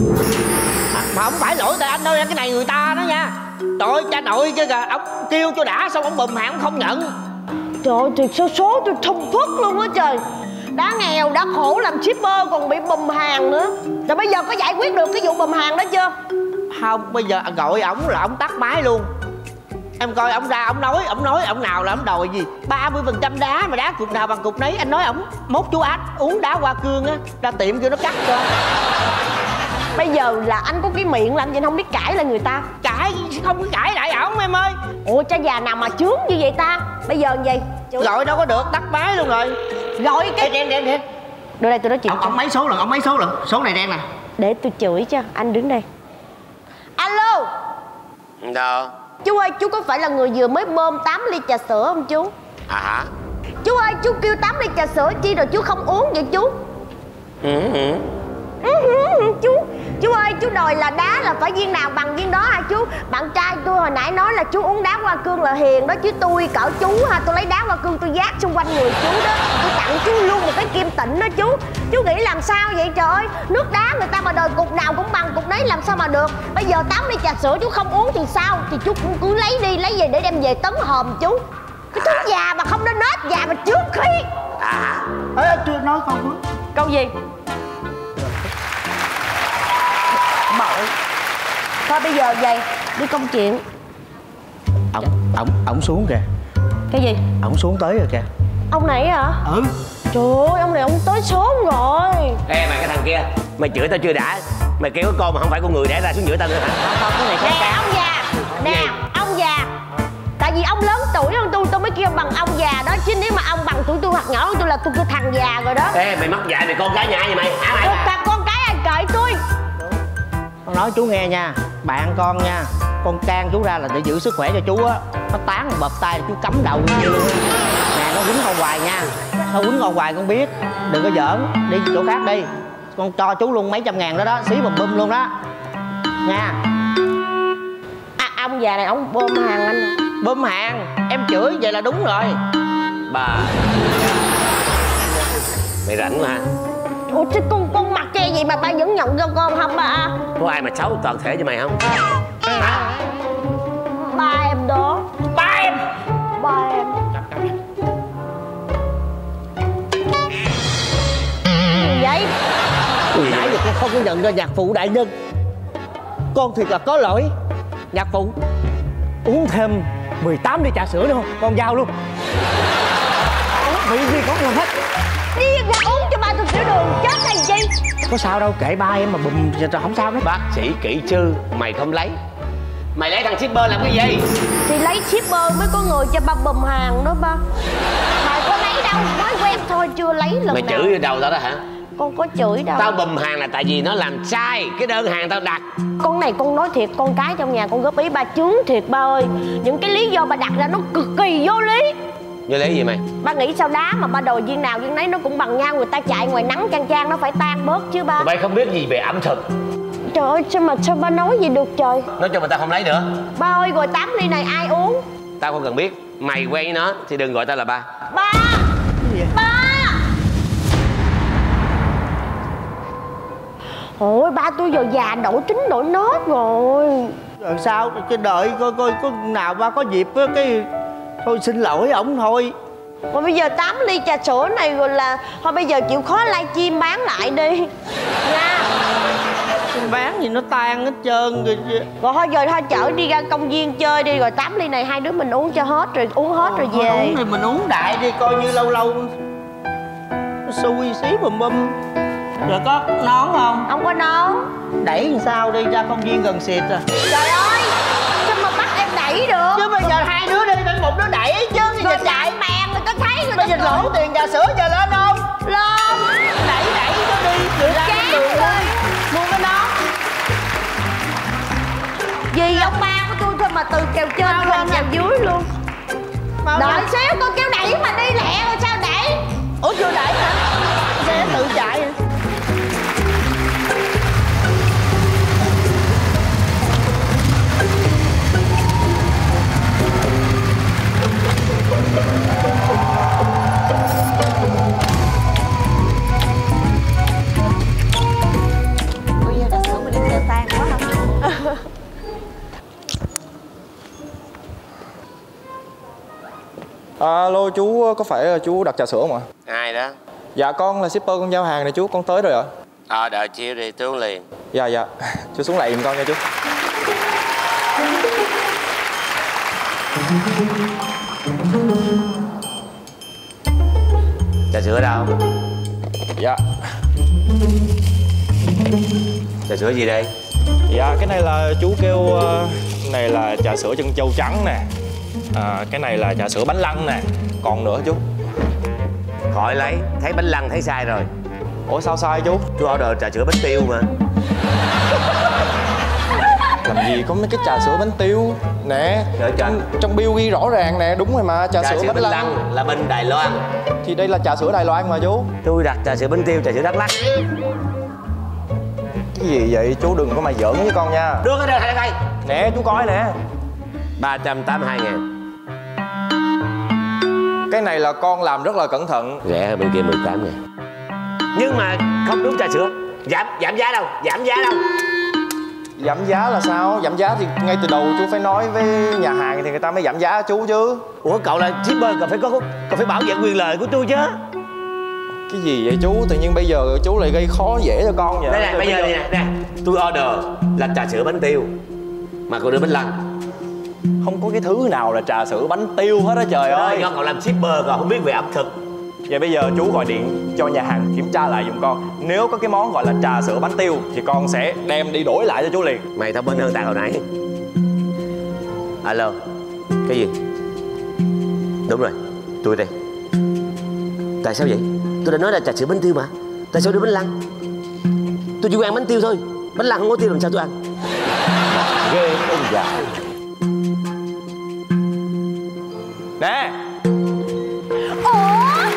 À, mà không phải lỗi tại anh đâu nha, cái này người ta đó nha. Trời ơi, cha nội chứ kìa, ông kêu cho đã xong ông bùm hàng ông không nhận. Trời ơi, thiệt số số tôi thùng phức luôn á trời. Đã nghèo, đã khổ làm shipper còn bị bùm hàng nữa. Rồi bây giờ có giải quyết được cái vụ bùm hàng đó chưa? Không, bây giờ gọi ổng là ổng tắt máy luôn. Em coi ổng ra, ổng nói, ổng nói ổng nào là ổng đòi gì ba mươi phần trăm đá, mà đá cục nào bằng cục nấy. Anh nói ổng mốt chú Át uống đá hoa cương á, ra tiệm kêu nó cắt cho. Bây giờ là anh có cái miệng làm gì không biết cãi lại người ta. Cãi không có cãi lại ổng em ơi. Ủa cha già nào mà chướng như vậy ta. Bây giờ gì gọi đâu có được, tắt máy luôn rồi. Gọi cái đen đen đen. Đưa đây tôi nói chuyện. Ông, ông mấy số lần, ông mấy số lần. Số này đen nè. Để tôi chửi cho, anh đứng đây. Alo. Đâu? Chú ơi, chú có phải là người vừa mới bơm tám ly trà sữa không chú? À hả? Chú ơi, chú kêu tám ly trà sữa chi rồi chú không uống vậy chú? Ừ, ừ. Ừ, ừ, chú chú ơi, chú đòi là đá là phải viên nào bằng viên đó hả chú? Bạn trai tôi hồi nãy nói là chú uống đá hoa cương là hiền đó, chứ tôi cỡ chú ha, tôi lấy đá hoa cương tôi dát xung quanh người chú đó, tôi tặng chú luôn một cái kim tịnh đó chú. Chú nghĩ làm sao vậy trời ơi? Nước đá người ta mà đời cục nào cũng bằng cục đấy làm sao mà được? Bây giờ tám ly trà sữa chú không uống thì sao? Thì chú cũng cứ lấy đi, lấy về để đem về tấn hòm chú. Cái chú già mà không nên nết, già mà trước khi. À. Ê, chưa nói câu nữa. Câu gì? Bội. Thôi bây giờ vậy, đi công chuyện. Ổng, ổng, ổng xuống kìa. Cái gì? Ổng xuống tới rồi kìa. Ông này hả? Ừ. Trời ơi, ông này ông tới sớm rồi. Ê mày cái thằng kia, mày chửi tao chưa đã. Mày kêu cái con mà không phải con người đẻ ra xuống giữa tao nữa hả? Không, cái này không Nè ông già, nè ông già. Tại vì ông lớn tuổi hơn tôi, tôi mới kêu bằng ông già đó. Chứ nếu mà ông bằng tuổi tôi hoặc nhỏ hơn tôi là tôi kêu thằng già rồi đó. Ê, mày mất dạy mày con cái nhà vậy mày? Hả mày? Thật con cái ai cởi tôi. Con nói chú nghe nha, bạn con nha, con can chú ra là để giữ sức khỏe cho chú á. Nó tán bập tay chú cắm đầu như luôn. Nè nó quýnh con hoài nha, nó quýnh con hoài con biết. Đừng có giỡn, đi chỗ khác đi. Con cho chú luôn mấy trăm ngàn đó đó, xí bùm bum luôn đó. Nha. À, ông già này ông bơm hàng anh. Bơm hàng, em chửi vậy là đúng rồi. Bà mày rảnh mà. Ủa chứ con con mặt che gì mà ba vẫn nhận cho con không ba? Có ai mà xấu toàn thể cho mày không? À, ba em đó. Ba em. Ba em. Gì vậy? Nãy giờ con không có nhận ra nhạc phụ đại nhân. Con thiệt là có lỗi. Nhạc phụ uống thêm mười tám ly trà sữa nữa không? Con giao luôn. Vị gì con làm hết. Đi ra uống cho ba tôi tiểu đường chết hay gì? Có sao đâu, kệ ba em mà bùm rồi không sao đấy. Bác sĩ kỹ sư mày không lấy. Mày lấy thằng shipper làm cái gì? Thì lấy shipper mới có người cho ba bùm hàng đó ba. Mày có lấy đâu, mới quen thôi chưa lấy lần Mày nào. chửi ở đầu tao đó hả? Con có chửi đâu. Tao bùm hàng là tại vì nó làm sai cái đơn hàng tao đặt. Con này con nói thiệt, con cái trong nhà con góp ý ba chướng thiệt ba ơi. Những cái lý do ba đặt ra nó cực kỳ vô lý. Vô lý gì mày? Ba nghĩ sao đá mà ba đòi viên nào viên nấy nó cũng bằng nhau. Người ta chạy ngoài nắng chang chang nó phải tan bớt chứ ba. Mày không biết gì về ẩm thực. Trời ơi sao mà sao ba nói gì được trời. Nói cho mà tao không lấy nữa. Ba ơi rồi tám ly này ai uống? Tao không cần biết. Mày quen với nó thì đừng gọi tao là ba. Ba. Ba. Ôi ba tôi giờ già đổi tính đổi nốt rồi. Rồi sao? Chứ đợi coi coi có nào ba có dịp á cái thôi xin lỗi ổng thôi. Còn bây giờ tám ly trà sữa này rồi là thôi bây giờ chịu khó livestream bán lại đi nha. Bán gì nó tan hết trơn rồi. Rồi thôi giờ thôi chở đi ra công viên chơi đi. Rồi tám ly này hai đứa mình uống cho hết rồi uống hết rồi về. Uống thì mình uống đại đi coi như lâu lâu nó xui xí bùm bum. Rồi có nón không? Không có nón. Đẩy làm sao đi ra công viên gần xịt à. Trời ơi sao mà bắt em đẩy được. Chứ bây giờ hai đứa đi bên một đứa đẩy chứ. Rồi chạy mèn người ta thấy người ta. Bây giờ lỗ tiền trà sữa giờ lên không? Lên. Đẩy đẩy nó đi. Được ra Chán đường rồi. Mua cái nón. Vì ông ba của tôi thôi mà từ kèo trên lên kèo dưới luôn. Đợi xíu con kêu đẩy mà đi lẹ rồi sao đẩy. Ủa chưa đẩy hả? Xe tự chạy hả? Ôi giờ trà sữa mình đi chơi tan quá hả? Alo chú, có phải là chú đặt trà sữa không ạ? Ai đó? Dạ con là shipper, con giao hàng này chú, con tới rồi ạ. Ờ à, đợi chiều đi tôi uống liền. Dạ dạ, chú xuống lại giùm con nha chú. Trà sữa đâu? Dạ. Trà sữa gì đây? Dạ cái này là chú kêu uh, này là trà sữa chân trâu trắng nè, à, cái này là trà sữa bánh lăng nè, còn nữa chú. Khỏi lấy, thấy bánh lăng thấy sai rồi. Ủa sao sai chú? Chú order trà sữa bánh tiêu mà. Làm gì có mấy cái trà sữa bánh tiêu nè, trong, trong bill ghi rõ ràng nè, đúng rồi mà. Trà, trà sữa, sữa bánh, bánh lăng. lăng là bên Đài Loan. Thì đây là trà sữa Đài Loan mà chú. Tôi đặt trà sữa bánh tiêu, trà sữa Đắk Lắk. Cái gì vậy chú, đừng có mà giỡn với con nha. Đưa cái đơn đây. Nè chú coi nè, ba trăm tám mươi hai ngàn. cái này là con làm rất là cẩn thận. Rẻ hơn bên kia mười tám ngàn. Nhưng mà không đúng trà sữa. Giảm giảm giá đâu, giảm giá đâu. Giảm giá là sao? Giảm giá thì ngay từ đầu chú phải nói với nhà hàng thì người ta mới giảm giá chú chứ. Ủa cậu là shipper, cậu phải có cậu phải bảo vệ quyền lợi của tôi chứ. Cái gì vậy chú? Tự nhiên bây giờ chú lại gây khó dễ cho con vậy? Đây nè, bây giờ đây nè, nè. Tôi order là trà sữa bánh tiêu mà cậu đưa bánh lăng. Không có cái thứ nào là trà sữa bánh tiêu hết á trời ơi. Do cậu làm shipper cậu không biết về ẩm thực. Vậy bây giờ chú gọi điện cho nhà hàng kiểm tra lại giùm con. Nếu có cái món gọi là trà sữa bánh tiêu thì con sẽ đem đi đổi lại cho chú liền. Mày thông minh hơn tao hồi nãy. Alo. Cái gì? Đúng rồi, tôi đây. Tại sao vậy? Tôi đã nói là trà sữa bánh tiêu mà. Tại sao đưa bánh lăng? Tôi chỉ ăn bánh tiêu thôi. Bánh lăng không có tiêu làm sao tôi ăn? Ghê ông già. Nè. Ủa?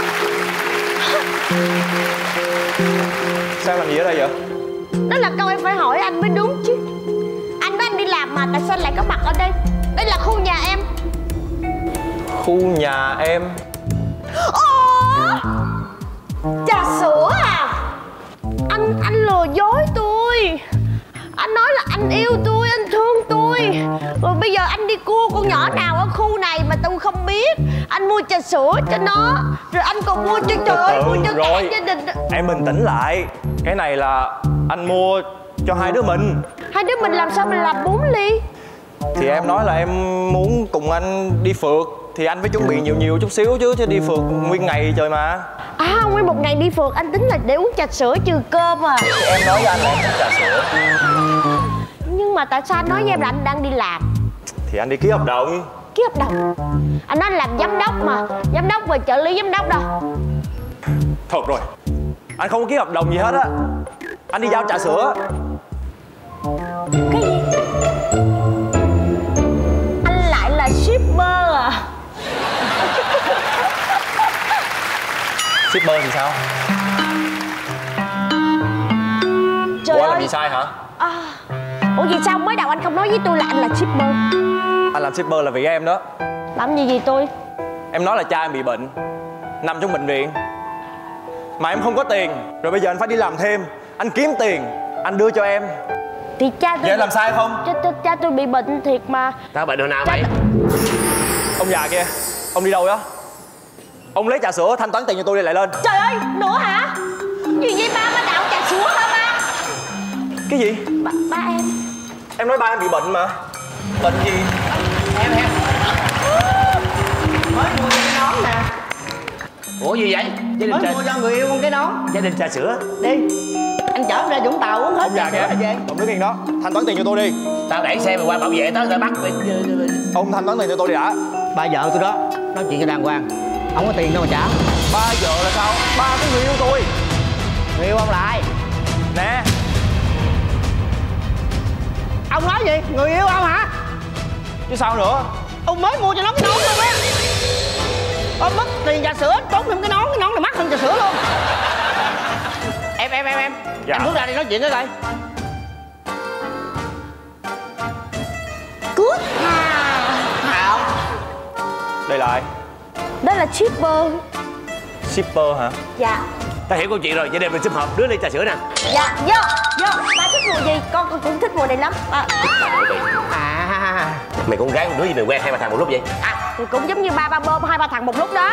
Sao làm gì ở đây vậy? Đó là câu em phải hỏi anh mới đúng chứ. Anh nói anh đi làm mà tại sao lại có mặt ở đây? Đây là khu nhà em. Khu nhà em? Ủa? Trà sữa à? Anh, anh lừa dối tôi. Anh nói là anh yêu tôi, anh thương tôi. Rồi bây giờ anh đi cua con nhỏ nào ở khu này mà tôi không biết. Anh mua trà sữa cho nó. Rồi anh còn mua cho trời ơi, mua cho cả gia đình. Em bình tĩnh lại. Cái này là anh mua cho hai đứa mình. Hai đứa mình làm sao mình làm bốn ly? Thì em nói là em muốn cùng anh đi phượt thì anh phải chuẩn bị nhiều nhiều chút xíu chứ. Chứ đi phượt nguyên ngày trời mà. À, nguyên một ngày đi phượt anh tính là để uống trà sữa trừ cơm à. Thì em nói với anh là em thích trà sữa. Nhưng mà tại sao anh nói với em là anh đang đi làm? Thì anh đi ký hợp đồng. Ký hợp đồng? Anh nói anh làm giám đốc mà. Giám đốc và trợ lý giám đốc đâu? Thật rồi, anh không có ký hợp đồng gì hết á. Anh đi giao trà sữa. Cái gì? Anh lại là shipper à? Shipper thì sao? Trời Ủa, ơi. làm gì sai hả? À, ủa vì sao mới đầu anh không nói với tôi là anh là shipper? Anh làm shipper là vì em đó. Làm gì gì tôi? Em nói là cha em bị bệnh, nằm trong bệnh viện. Mà em không có tiền. Rồi bây giờ anh phải đi làm thêm. Anh kiếm tiền, anh đưa cho em. Thì cha tôi... Vậy em làm sai không? Cha, cha, cha tôi bị bệnh thiệt mà. Tao bệnh hồi nào cha... mày? Ông già kia, ông đi đâu đó? Ông lấy trà sữa thanh toán tiền cho tôi đi lại lên. Trời ơi, nữa hả? Gì vậy ba, ba đạo trà sữa hả ba? Cái gì? Ba, ba em. Em nói ba em bị bệnh mà. Bệnh gì? Em em mới mua cái nón nè. Ủa gì vậy? Gia đình Mới trà... mua cho người yêu con cái nón. Gia đình trà sữa. Đi. Anh chở em ra Vũng Tàu uống hết Ông già trà sữa kìa, là về. ông đứng yên đó, thanh toán tiền cho tôi đi. Tao đẩy xe mày qua bảo vệ tao, tao bắt mày. Ông thanh toán tiền cho tôi đi đã. Ba vợ tôi đó, nói chuyện cho đàng hoàng. Không có tiền đâu mà trả. Ba vợ là sao? Ba cái người yêu tôi. Người yêu ông lại. Nè. Ông nói gì? Người yêu ông hả? Chứ sao nữa? Ông mới mua cho nó cái nón luôn á. Ông mất tiền trà sữa, tốn thêm cái nón, cái nón này mắc hơn trà sữa luôn. Em em em em. Dạ. Em bước ra đi nói chuyện với coi. Cút à. Hảo. Đây là ai? Đó là shipper. Shipper hả? Dạ. Tao hiểu câu chuyện rồi, gia đình mình sum họp đứa ly trà sữa nè. Dạ, vô, vô. Ba thích mùa gì? Con cũng thích mùa này lắm. À. À. Mày con gái con đứa gì mày quen hai ba thằng một lúc vậy? À, thì cũng giống như ba ba bơm hai ba thằng một lúc đó.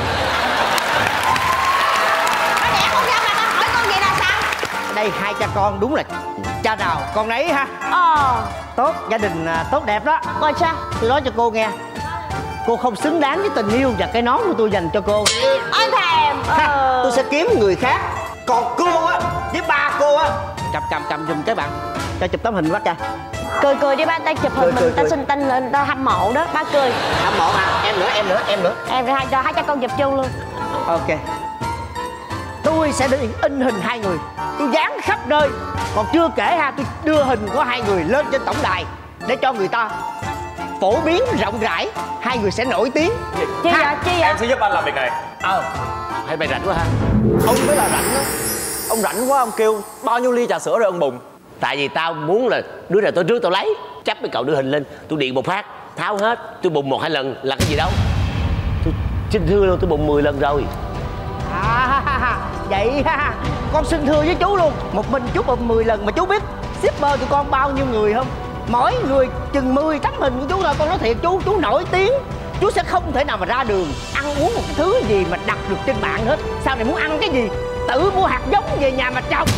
Nói đẻ con sao mà con hỏi con vậy là sao? Đây hai cha con đúng là cha nào con nấy ha. Ờ. Tốt, gia đình à, tốt đẹp đó. Rồi sao? Tôi nói cho cô nghe, cô không xứng đáng với tình yêu và cái nón của tôi dành cho cô. Ôi thèm. Ha, Ờ. tôi sẽ kiếm người khác. Còn cô á, với ba cô á, cầm cầm cầm giùm cái bạn cho chụp tấm hình bắt ra. Cười cười đi ba, tay chụp hình Cười, mình cười, ta cười. xin tên lên ta hâm mộ đó, ba cười. Hâm mộ hả? Em nữa, em nữa, em nữa. Em rồi hai cho hai cha con chụp chung luôn. Ok. Tôi sẽ đi in hình hai người, tôi dán khắp nơi. Còn chưa kể ha, tôi đưa hình của hai người lên trên tổng đài để cho người ta phổ biến rộng rãi. Hai người sẽ nổi tiếng. Chi Ha. vậy? Chi vậy? Em sẽ giúp anh làm việc này. Ờ. Hay mày rảnh quá ha? Ông mới là rảnh đó. Ông rảnh quá ông kêu bao nhiêu ly trà sữa rồi ông bùng. Tại vì tao muốn là đứa nào tôi trước tao lấy. Chấp với cậu đưa hình lên, tôi điện một phát tháo hết, tôi bùng một hai lần là cái gì đâu. Tôi xin thưa luôn, tôi bùng mười lần rồi. À, vậy ha. Con xin thưa với chú luôn, một mình chú bùng mười lần mà chú biết shipper tụi con bao nhiêu người không? Mỗi người chừng mười tấm hình của chú thôi. Con nói thiệt chú, chú nổi tiếng, chú sẽ không thể nào mà ra đường ăn uống một cái thứ gì mà đặt được trên mạng hết. Sau này muốn ăn cái gì tự mua hạt giống về nhà mà trồng.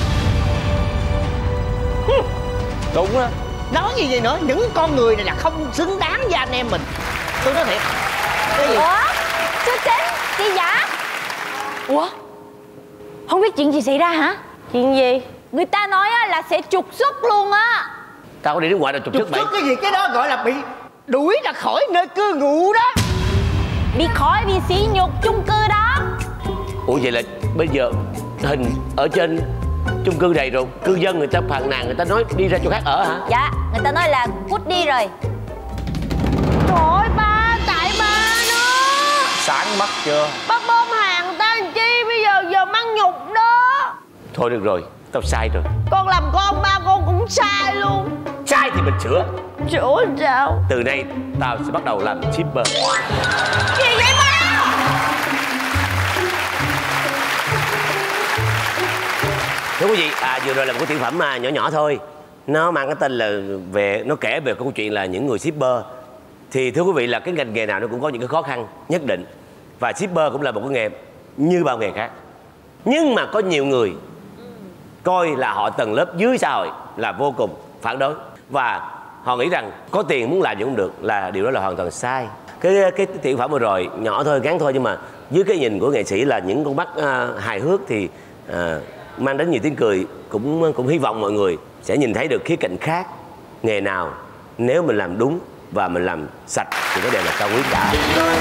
Đúng á. Nói gì vậy nữa, những con người này là không xứng đáng với anh em mình. Tôi nói thiệt. Cái gì? Ủa? Chú Chính, chị dạ. Ủa? Không biết chuyện gì xảy ra hả? Chuyện gì? Người ta nói á, là sẽ trục xuất luôn á. Tao có đi nước ngoài đâu trục Trục xuất mày. xuất cái gì? Cái đó gọi là bị đuổi ra khỏi nơi cư ngụ đó. Bị khỏi bị sỉ nhục chung cư đó. Ủa vậy là bây giờ hình ở trên chung cư này rồi cư dân người ta phàn nàn, người ta nói đi ra chỗ khác ở hả? Dạ, người ta nói là cút đi rồi. Trời ơi ba, tại ba nó. Sáng mắt chưa? Ba bơm hàng ta làm chi, bây giờ giờ mang nhục đó. Thôi được rồi, tao sai rồi. Con làm con ba con cũng sai luôn. Sai thì mình sửa. Sửa sao? Từ nay tao sẽ bắt đầu làm shipper. Gì vậy ba? Thưa quý vị, à, vừa rồi là một cái tiểu phẩm à, nhỏ nhỏ thôi. Nó mang cái tên là về, nó kể về câu chuyện là những người shipper. Thì thưa quý vị là cái ngành nghề nào nó cũng có những cái khó khăn nhất định. Và shipper cũng là một cái nghề như bao nghề khác. Nhưng mà có nhiều người coi là họ tầng lớp dưới xã hội là vô cùng phản đối. Và họ nghĩ rằng có tiền muốn làm gì cũng được, là điều đó là hoàn toàn sai. Cái cái tiểu phẩm vừa rồi nhỏ thôi, ngắn thôi, nhưng mà dưới cái nhìn của nghệ sĩ là những con mắt uh, hài hước thì uh, mang đến nhiều tiếng cười. Cũng cũng hy vọng mọi người sẽ nhìn thấy được khía cạnh khác. Nghề nào nếu mình làm đúng và mình làm sạch thì nó đều là cao quý cả.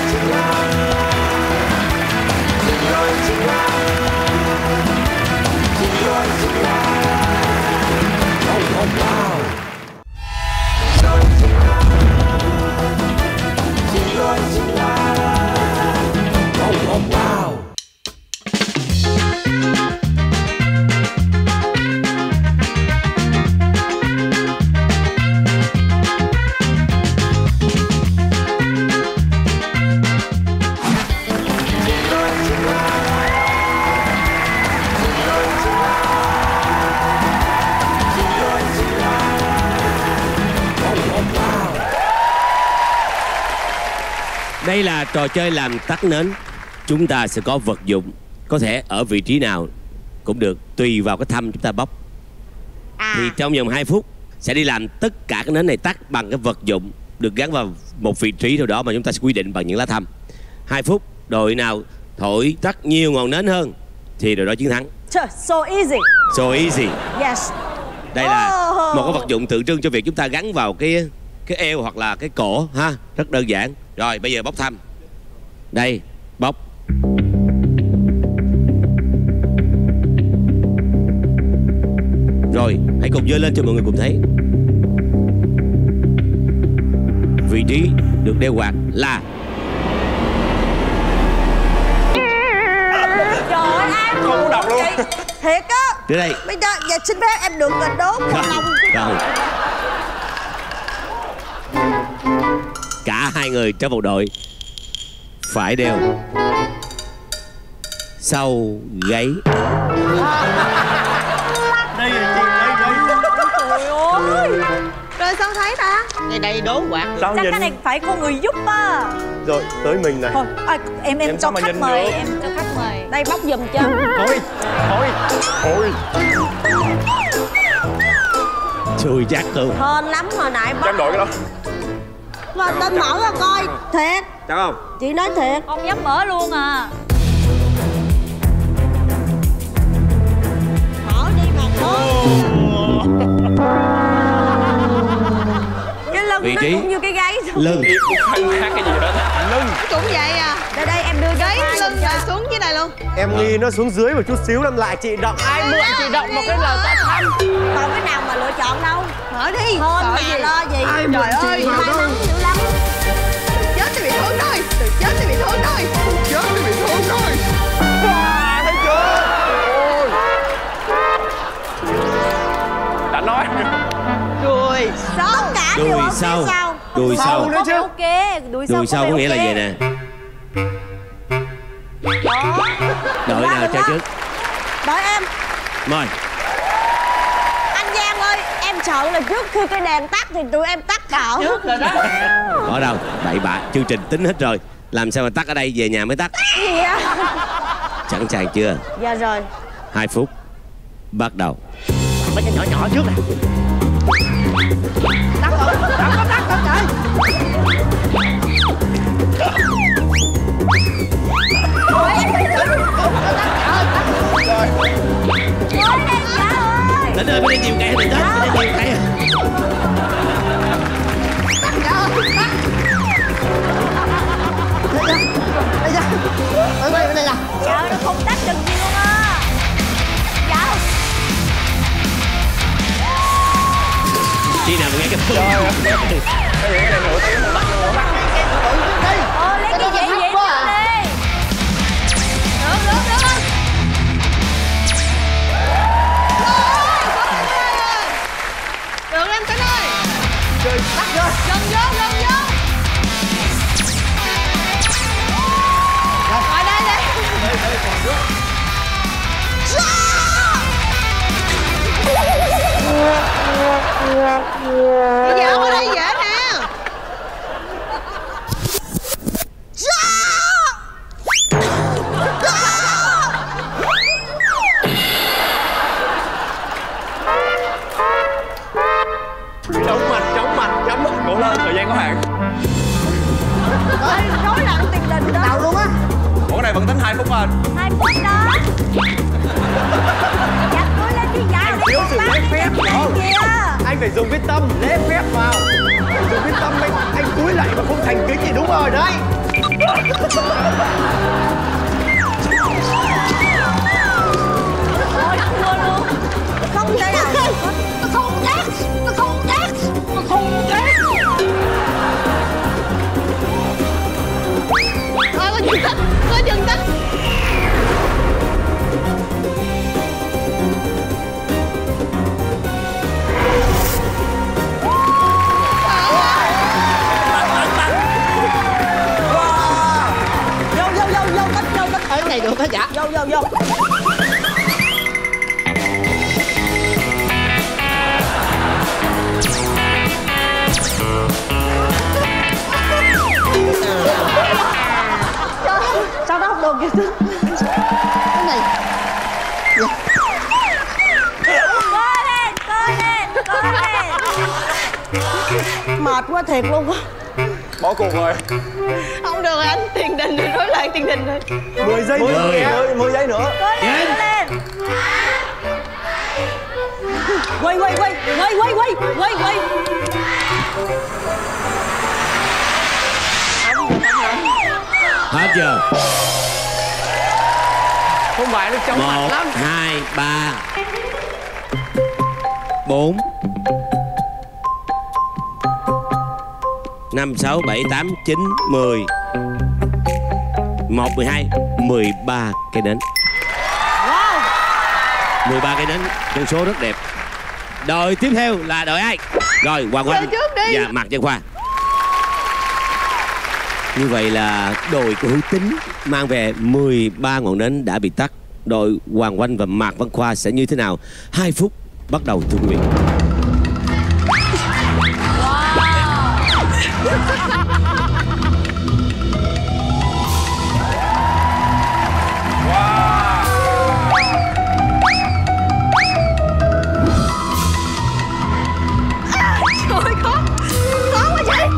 Đây là trò chơi làm tắt nến. Chúng ta sẽ có vật dụng, có thể ở vị trí nào cũng được, tùy vào cái thăm chúng ta bóc. À. Thì trong vòng hai phút sẽ đi làm tất cả cái nến này tắt bằng cái vật dụng được gắn vào một vị trí nào đó mà chúng ta sẽ quy định bằng những lá thăm. Hai phút, đội nào thổi tắt nhiều ngọn nến hơn thì đội đó chiến thắng. So easy. So easy. Yes. Đây là Oh. một cái vật dụng tượng trưng cho việc chúng ta gắn vào cái cái eo hoặc là cái cổ ha, rất đơn giản. Rồi bây giờ bóc thăm. Đây, bóc. Rồi, hãy cùng giơ lên cho mọi người cùng thấy. Vị trí được đeo quạt là Trời ơi, ai Không có đọc luôn. thiệt á. tới đây. Bây giờ giờ xin phép em được đố con lòng. Không. Cả hai người trong một đội phải đeo sau gáy. Đây là chuyện đây đây. Trời ơi. Rồi sao thấy ta? Đây đây đố quạt. Sao Chắc nhìn? cái này phải có người giúp á. Rồi tới mình này. Thôi, à, em em Em cho sao mà khách nhìn mời, được? em cho khách mời. Đây bóc giùm cho. Thôi, thôi, thôi. Chui chắc luôn. Hên lắm hồi nãy Cho bóc. em đổi cái đó. Mà tên mở ra coi. Thiệt. Chắc không? Chị nói thiệt. Không dám mở luôn à. Mở đi mà thôi. Cái lưng Vị nó trí. cũng như cái gáy. Lưng. Không khác cái gì hết. Lưng. Cũng vậy à. Đây đây em đưa Gáy cái lưng là xuống dưới này luôn. Em nghi nó xuống dưới một chút xíu làm lại chị động. Ai mượn chị động một cái lời ta thăm. Còn cái nào mà lựa chọn đâu. Mở đi. Hên Sợ mà gì? lo gì. Trời ơi. May mắn dữ lắm. Chết thì bị thương thôi. Chết thì bị thương thôi. Chết thì bị thương thôi. À, thấy chưa? Ôi. Đã nói. Rồi. Tất cả đều Đùi ở phía sau. sau. Đùi sau. Có vẻ ok. Đùi sau Đùi sau có nghĩa là vậy nè. Đội nào chơi trước? Đợi em. Mời. Anh Giang ơi, em sợ là trước khi cái đèn tắt thì tụi em tắt cỡ. Trước rồi đó. Có đâu, bậy bạ, chương trình tính hết rồi. Làm sao mà tắt ở đây, về nhà mới tắt. Gì á? Sẵn sàng chưa? Dạ rồi. Hai phút. Bắt đầu. Mấy cái nhỏ nhỏ trước nè. Tắt rồi, tắt rồi, tắt rồi trời. Đến ơi, bên đây nhiều cây, bên đây nhiều cây. Đây ra. Ở đây, bên đây nè. Trời nó không tắt được gì luôn á. Chào. Khi nào nghe cái phun. Ờ lấy cái gì vậy nữa đi. Được được được. Được em Tính ơi. Trời tắt rồi. Gần vô gần vô. Ở đây đây. Dạo ở đây dễ nè. Chóng mặt, chóng mặt, chóng mặt. Cố lên, thời gian có hạn. Rối loạn tiền đình đó. Đầu luôn á. Ủa cái này vẫn tính hai phút anh. Hai phút đó. Giặt túi lên đi dạo. Anh thiếu sự lễ phép. Anh phải dùng cái tâm lễ phép vào. Anh dùng cái tâm anh, anh cúi lại mà không thành kính thì đúng rồi đấy. Ôi thua luôn. Không thể nào. Nó không tát. Nó không tát. Nó không tát. Thôi có dừng tắt. Có dừng tắt. Vô vô vô vô Tính vô Tính. Ở cái này được hả dạ? Vô vô vô. Sao đó không được vậy Tính? Cái này. Cố lên, cố lên, cố lên. Mệt quá thiệt luôn á. Bỏ cuộc rồi. Không được rồi anh. Tiền đình rồi, rối loạn tiền đình rồi. mười giây nữa. mười, mười giây nữa. Cố lên, cố lên. Quay quay quay, quay quay quay, quay quay. Hết giờ. Không phải nó chóng mặt Một, lắm. hai, ba, bốn, năm, sáu, bảy, tám, chín, mười, một, mười hai, mười ba cây nến. mười ba cây nến, con số rất đẹp. Đội tiếp theo là đội ai? Rồi, Hoàng Oanh và Mạc Văn Khoa. Như vậy là đội của Hữu Tính mang về mười ba ngọn nến đã bị tắt. Đội Hoàng Oanh và Mạc Văn Khoa sẽ như thế nào? hai phút bắt đầu thưa quý vị. Trời khó. Khó quá chị.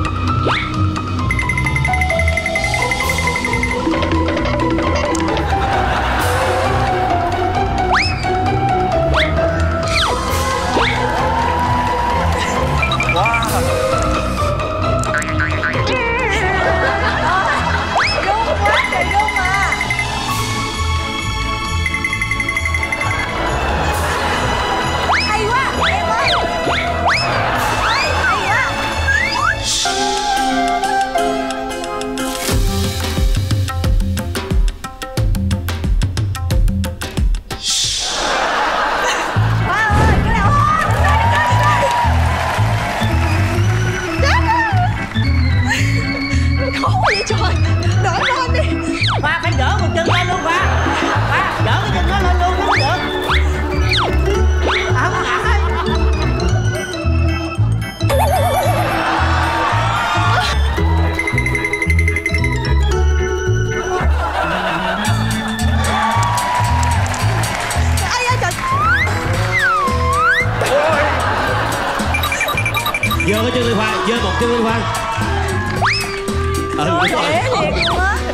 Giơ cái chân lên Khoa, giơ một chân lên Khoa. Ừ, đúng rồi. Dễ thiệt luôn á.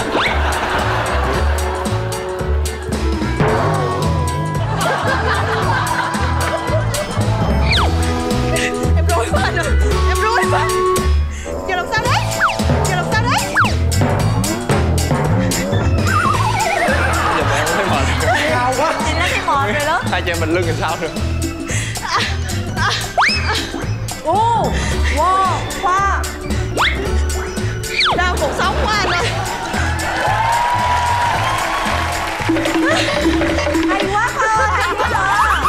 Em rối quá anh ơi. Em rối quá. Giờ làm sao đấy? Giờ làm sao đấy? Giờ mẹ cũng thấy mệt. Cao quá. Chị đã thấy mệt rồi đó. Hai chị em mình lưng làm sao được? Ồ, wow, khoa. Đau cuộc sống quá anh ơi. Hay quá Khoa ơi, hay quá à.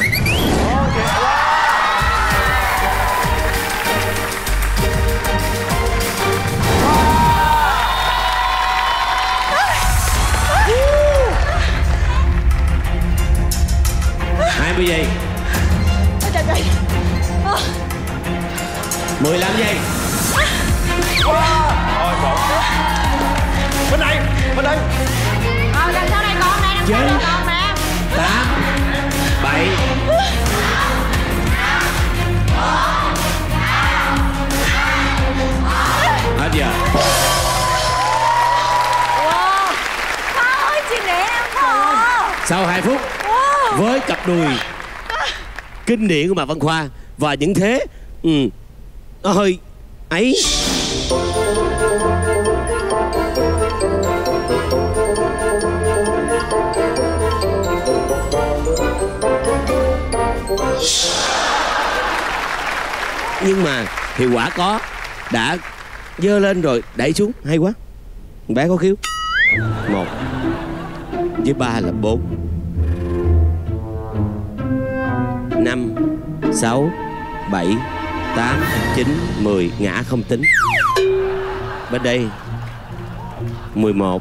hai mươi giây. Trời trời. mười lăm giây. Thôi một. Bên đây, bên đây. Ờ, đằng sau này con nè, đằng sau này con nè. Tám. Bảy. Hết giờ. Wow. Khoa ơi, chị nể em Khoa. Sau hai phút với cặp đùi kinh điển của Mạc Văn Khoa và những thế ừ, nó hơi ấy. Nhưng mà hiệu quả có, đã dơ lên rồi đẩy xuống, hay quá. Bé có khiếu. Một với ba là bốn. Năm, sáu, bảy, tám, chín, mười. Ngã không tính. Bên đây mười một,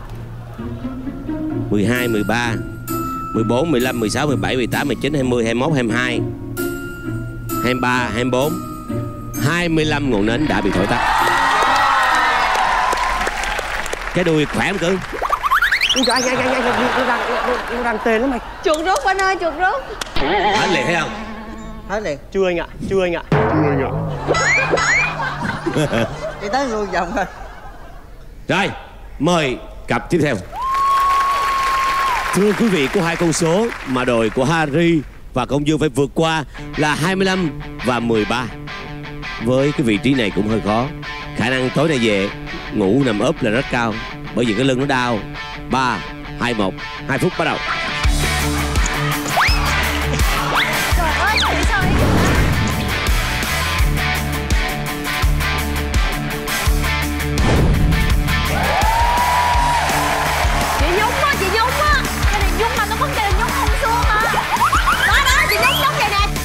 mười hai, mười ba, mười bốn, mười lăm, mười sáu, mười bảy, mười tám, mười chín, hai mươi, hai mươi mốt, hai mươi hai, hai mươi ba, hai mươi bốn, hai mươi lăm ngọn nến đã bị thổi tắt. Cái đuôi khỏe không cưng? Ui trời, nhanh nhanh nhanh, nó đang nó đang tê lắm mày. Chuột rút anh ơi, chuột rút. Hết liền thấy không? Hết liền. Chưa anh ạ, chưa anh ạ. Chưa anh ạ. Đi tới luôn vòng thôi. Rồi, mời cặp tiếp theo. Thưa quý vị, có hai con số mà đội của Harry và Công Dương phải vượt qua là hai mươi lăm và mười ba. Với cái vị trí này cũng hơi khó. Khả năng tối nay về ngủ nằm úp là rất cao, bởi vì cái lưng nó đau. Ba, hai, một, hai phút bắt đầu. Trời ơi, chị sao ấy? Chị Nhung á, chị Nhung á. Cái này Nhung mà nó vấn đề là Nhung không xương hả? Đó đó, chị Nhung giống vậy nè.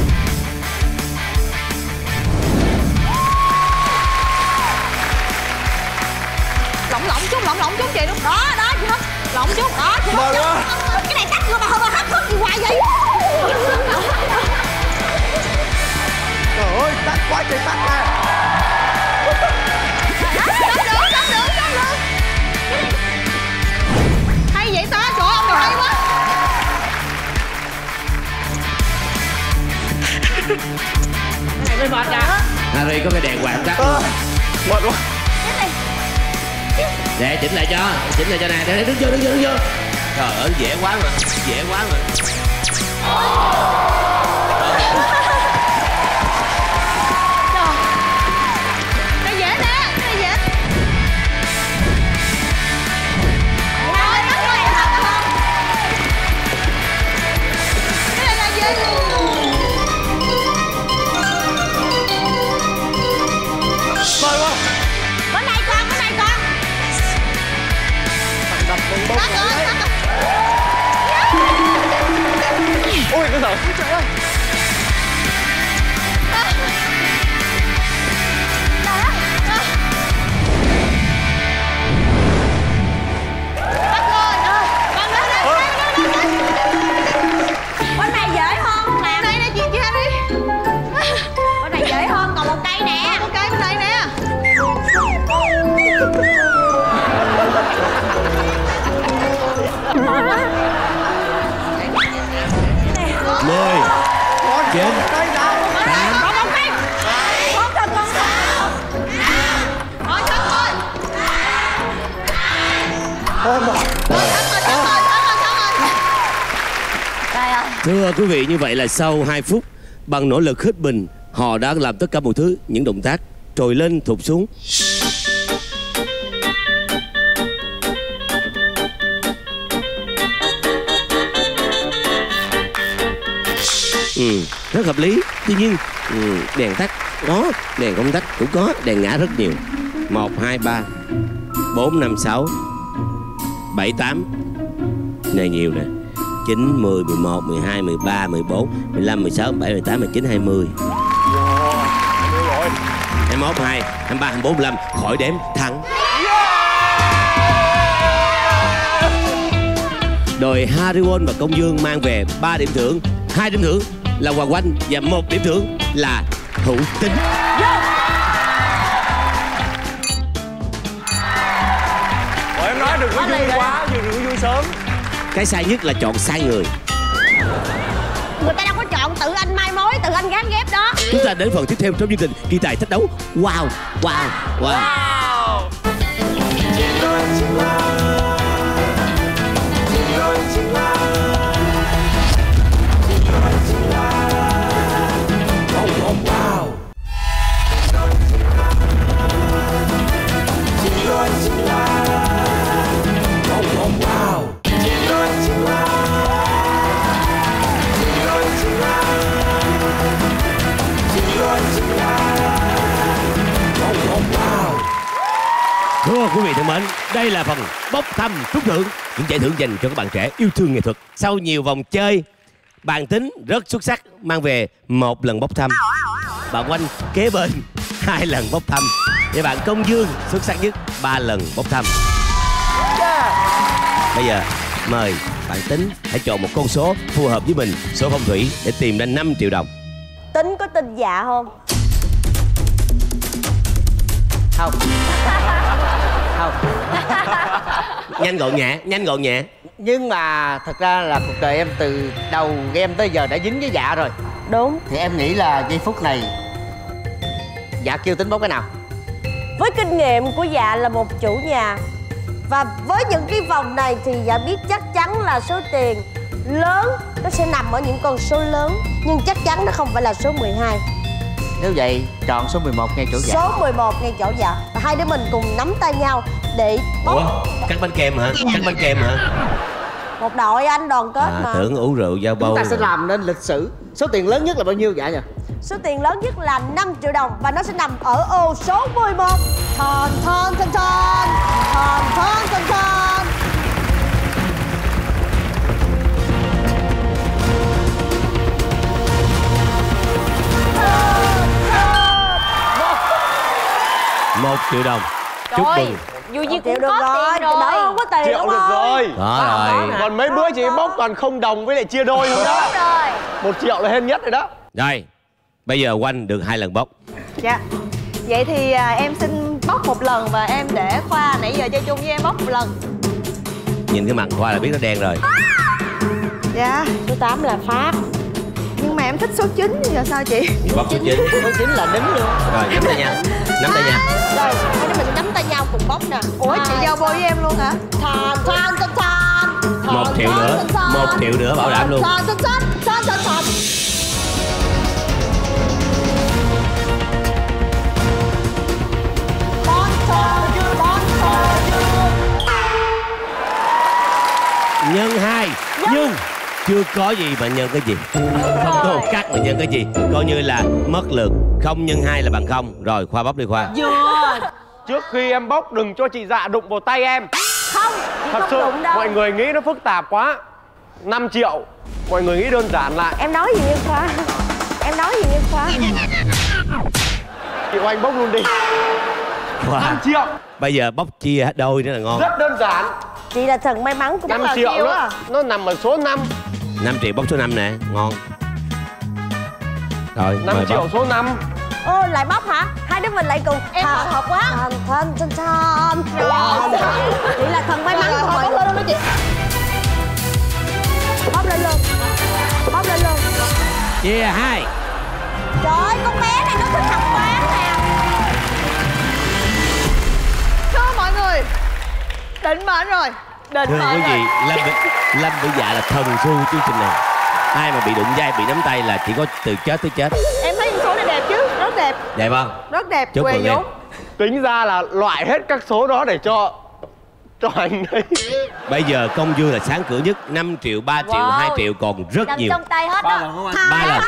Lỏng lỏng chút, lỏng lỏng chút chị đúng. Đó, đó chị Hấp. Lỏng chút, đó chị Hấp. Cái này cắt vô mà không mà hấp hấp gì hoài vậy? Trời ơi, tắt quá trời tắt nè. Không được, không được, không được. Hay vậy ta, trời ơi, ông này hay quá. Cái này mới mệt nè. Harry có cái đèn quạt tắt. À, mệt quá. Để chỉnh lại cho, chỉnh lại cho nè, để đứng vô, đứng vô, đứng vô. Trời ơi, dễ quá mà, dễ quá mà. Cái này dễ nè, cái này dễ. Rồi, cái này là thật không? Cái này là dễ luôn. Mệt quá. Bên này con, bên này con. Đập bông bông Tắt rồi, đấy. tắt rồi. Ôi cái sợ. Trời ơi. Bên này dễ hơn nè. Đây nè chị chị Harry. Bên này dễ hơn, còn một cây nè. Có cái bên đây nè. Mười, chín, Tay nào. tám, Còn một cây. Con thật con thật. Thôi, thôi, Thưa quý vị, như vậy là sau hai phút bằng nỗ lực hết mình, họ đã làm tất cả mọi thứ, những động tác trồi lên thụt xuống. Ừ, rất hợp lý. Tuy nhiên ừ, đèn tắt có, đèn không tắt cũng có, đèn ngã rất nhiều. Một, hai, ba, bốn, năm, sáu, bảy, tám. Này nhiều nè. Chín, mười, mười một, mười hai, mười ba, mười bốn, mười lăm, mười sáu, mười bảy, mười tám, mười chín, hai mươi. Hai mươi mốt, hai, hai mươi ba, hai mươi bốn, hai mươi lăm. Khỏi đếm, thắng. Đội Harry Won và Công Dương mang về ba điểm thưởng. Hai điểm thưởng là Hoàng Oanh và một điểm thưởng là Hữu Tính. Ủa, em nói đừng có vui quá, đừng có vui sớm. Cái sai nhất là chọn sai người. Người ta đâu có chọn, tự anh mai mối, tự anh gán ghép đó. Chúng ta đến phần tiếp theo trong chương trình kỳ tài thách đấu. Wow, wow, wow, wow. Thưa quý vị thân mến, đây là phần bốc thăm trúng thưởng, những giải thưởng dành cho các bạn trẻ yêu thương nghệ thuật. Sau nhiều vòng chơi, bạn Tính rất xuất sắc mang về một lần bốc thăm. Bạn Oanh kế bên hai lần bốc thăm. Và bạn Công Dương xuất sắc nhất ba lần bốc thăm. Bây giờ mời bạn Tính hãy chọn một con số phù hợp với mình, số phong thủy để tìm ra năm triệu đồng. Tính có tin dạ không? Không. Không. Nhanh gọn nhẹ, nhanh gọn nhẹ. Nhưng mà thật ra là cuộc đời em từ đầu game tới giờ đã dính với dạ rồi. Đúng. Thì em nghĩ là giây phút này dạ kêu Tính bốc cái nào? Với kinh nghiệm của dạ là một chủ nhà, và với những cái vòng này thì dạ biết chắc chắn là số tiền lớn nó sẽ nằm ở những con số lớn, nhưng chắc chắn nó không phải là số mười hai. Nếu vậy chọn số mười một ngay chỗ dạ. Số mười một ngay chỗ dạ. Và hai đứa mình cùng nắm tay nhau để bốc. Ủa, cắt bánh kem hả? Cắt bánh kem hả? Một đội anh đoàn kết À, mà. tưởng uống rượu giao bầu. Chúng ta sẽ làm nên lịch sử. Số tiền lớn nhất là bao nhiêu dạ nhỉ? Số tiền lớn nhất là năm triệu đồng và nó sẽ nằm ở ô số mười một. Thon thon thon thon. Thon thon thon thon. Một triệu đồng. Chúc mừng. Dù gì Triệu cũng được có rồi, tiền rồi. đỡ không có tiền Triệu đúng được không? rồi. Đó rồi. Còn mấy bữa chị bốc toàn không đồng với lại chia đôi luôn đó. Đúng rồi. Một triệu là hên nhất rồi đó. Rồi, bây giờ Oanh được hai lần bốc. Dạ. Vậy thì à, em xin bốc một lần và em để Khoa nãy giờ chơi chung với em bốc một lần. Nhìn cái mặt Khoa là biết nó đen rồi. Dạ. Số tám là Pháp. Nhưng mà em thích số chín giờ sao chị? Bốc số chín. Số chín là đính luôn. Rồi, nắm tay nhau. Nắm tay nhau. Rồi, hai đứa mình nắm tay nhau cùng bốc nè. Ủa chị giao bôi với em luôn hả? Thon thon thon thon. Một triệu nữa. Một triệu nữa bảo đảm luôn. Thon thon thon thon thon thon. Nhân hai. Nhưng chưa có gì mà nhân cái gì. Không có một cắt mà nhân cái gì. Coi như là mất lượt. Không nhân hai là bằng không. Rồi Khoa bốc đi Khoa. Trước khi em bốc đừng cho chị Dạ đụng vào tay em. Không, chị Thật không sự đụng đâu. mọi người nghĩ nó phức tạp quá. Năm triệu. Mọi người nghĩ đơn giản lại. Em nói gì như Khoa? Em nói gì như Khoa? Chị Oanh bốc luôn đi. Khoa. Năm triệu. Bây giờ bốc chia đôi nữa là ngon. Rất đơn giản. Chị là thần may mắn của Năm triệu đó, nó nằm ở số năm. Năm triệu bốc số năm nè, ngon. Rồi, Năm mời triệu bốc. số năm. Ô, lại bốc hả? Hai đứa mình lại cùng. Em hồi hộp quá. Thon thon thon thon. Chị là thần may mắn của mọi người. Bốc lên chị. Bốc lên luôn. Bốc lên luôn. Chia hai. Trời ơi, con bé này nó thích học toán nè. Thưa mọi người, định mệnh rồi. Định Thưa mệnh quý rồi. vị, Lâm Vĩ Lâm Vĩ Dạ là thần su chương trình này. Ai mà bị đụng vai, bị nắm tay là chỉ có từ chết tới chết. Em thấy con số này đẹp chứ, rất đẹp. Đẹp không? Rất đẹp. Chúc mừng em. Tính ra là loại hết các số đó để cho cho anh đấy. Bây giờ Công Dương là sáng cửa nhất, năm triệu, ba triệu, Wow. hai triệu còn rất Nằm nhiều. trong tay hết đó. Ba lần.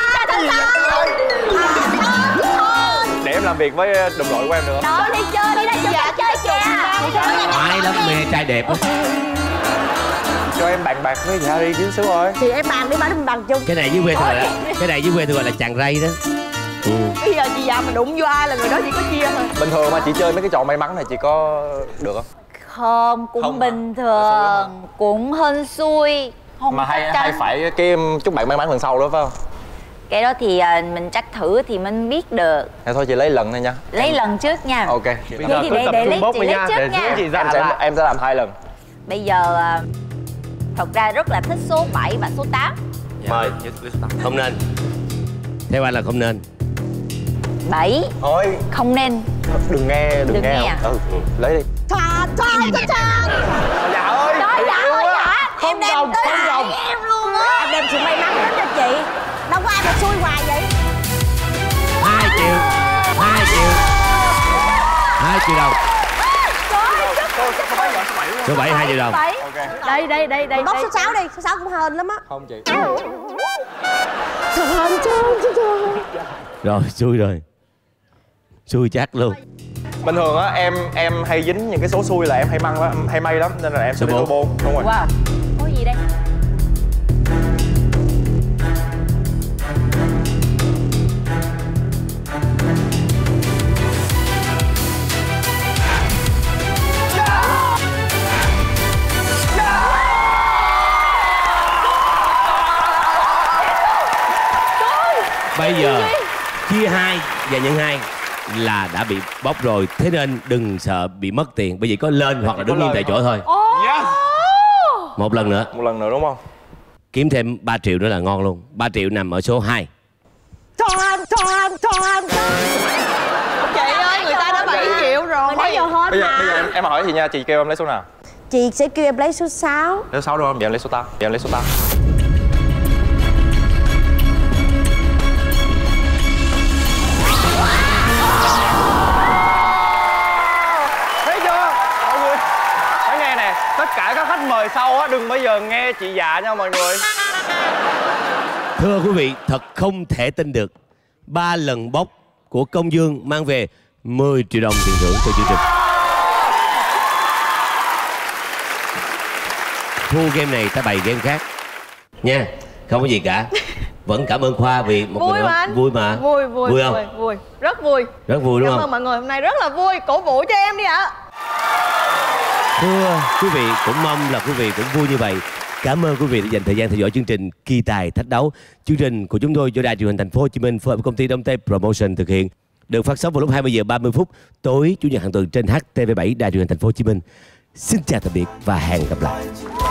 Để em làm việc với đồng đội của em nữa. Đó, đi chơi đi, đi chơi chơi kìa. Ai lắm mê trai đẹp lắm. Cho em bàn bạc với Harry chút xíu thôi. Thì em bàn đi, bán bằng chung. Cái này dưới quê tôi gọi là cái này dưới quê tôi gọi là chàng ray đó. Ừ. Bây giờ chị già mà đụng vô ai là người đó chỉ có chia thôi. Bình thường mà chị chơi mấy cái trò may mắn này chị có được không? Không, cũng Không bình hả? thường, cũng hên xui. Không Mà chắc hay chắn. hay phải cái em chúc bạn may mắn lần sau đó phải không? Cái đó thì à, mình chắc thử thì mình biết được. Thế thôi chị lấy lần này nha. Lấy lần trước nha. Ok. Bây Vậy giờ thì cứ để- tập để trung lấy- bốc chị với lấy nha, trước để nha. giữ chị Em dạ sẽ lại. em sẽ làm hai lần. Bây giờ à, thật ra rất là thích số bảy và số tám. Mời. Không nên. Theo anh là không nên. Bảy Thôi không nên. đừng nghe đừng, Đừng nghe. nghe à? Ừ, lấy đi. Trời trời trời trời. Dạ ơi. Nói dạ ơi dạ. Không Em đem đồng, tới không hai đồng. em luôn á. Em đem sự may mắn đến cho chị. Đâu có ai mà xui hoài vậy. Hai triệu. Hai triệu. Hai triệu đồng. Số bảy hai triệu đồng. Đây đây đây đây. Bóc đây. số sáu đi, số sáu cũng hên lắm á. Không chị. Trời trời trời. Rồi xui rồi. Xui chắc luôn. Bình thường á em em hay dính những cái số xui là em hay mang lắm, hay may lắm nên là em sẽ Số đi số bốn. bốn. Đúng rồi. Wow. Có gì đây? Bây giờ chia hai và nhân hai là đã bị bóc rồi. Thế nên đừng sợ bị mất tiền. Bởi vì có lên hoặc là đứng yên tại chỗ thôi. Một lần nữa. Một lần nữa đúng không? Kiếm thêm ba triệu nữa là ngon luôn. Ba triệu nằm ở số hai. Trời trời trời. Chị ơi, người ta đã bảy triệu rồi. Người nãy giờ hết Bây giờ, bây giờ mà. em, em hỏi chị nha, chị kêu em lấy số nào? Chị sẽ kêu em lấy số sáu. Lấy số sáu đúng không? Giờ em lấy số tám. Giờ em lấy số tám. Thấy chưa? Mọi người hãy nghe nè, tất cả các khách mời sau á đừng bao giờ nghe chị dạ nha mọi người. Thưa quý vị, thật không thể tin được. Ba lần bốc của Công Dương mang về mười triệu đồng tiền thưởng từ chương trình. Thua game này ta bày game khác nha. Không có gì cả. Vẫn cảm ơn Khoa vì một Vui người mà đó anh. vui mà. Vui vui Vui không? vui, vui. Rất vui. Rất vui đúng Cảm không? ơn mọi người hôm nay rất là vui. Cổ vũ cho em đi ạ. Thưa quý vị, cũng mong là quý vị cũng vui như vậy. Cảm ơn quý vị đã dành thời gian theo dõi chương trình Kỳ Tài Thách Đấu. Chương trình của chúng tôi do Đài Truyền hình Thành phố Hồ Chí Minh phối hợp với công ty Đông Tây Promotion thực hiện. Được phát sóng vào lúc hai mươi giờ ba mươi phút tối chủ nhật hàng tuần trên H T V bảy Đài Truyền hình Thành phố Hồ Chí Minh. Xin chào tạm biệt và hẹn gặp lại.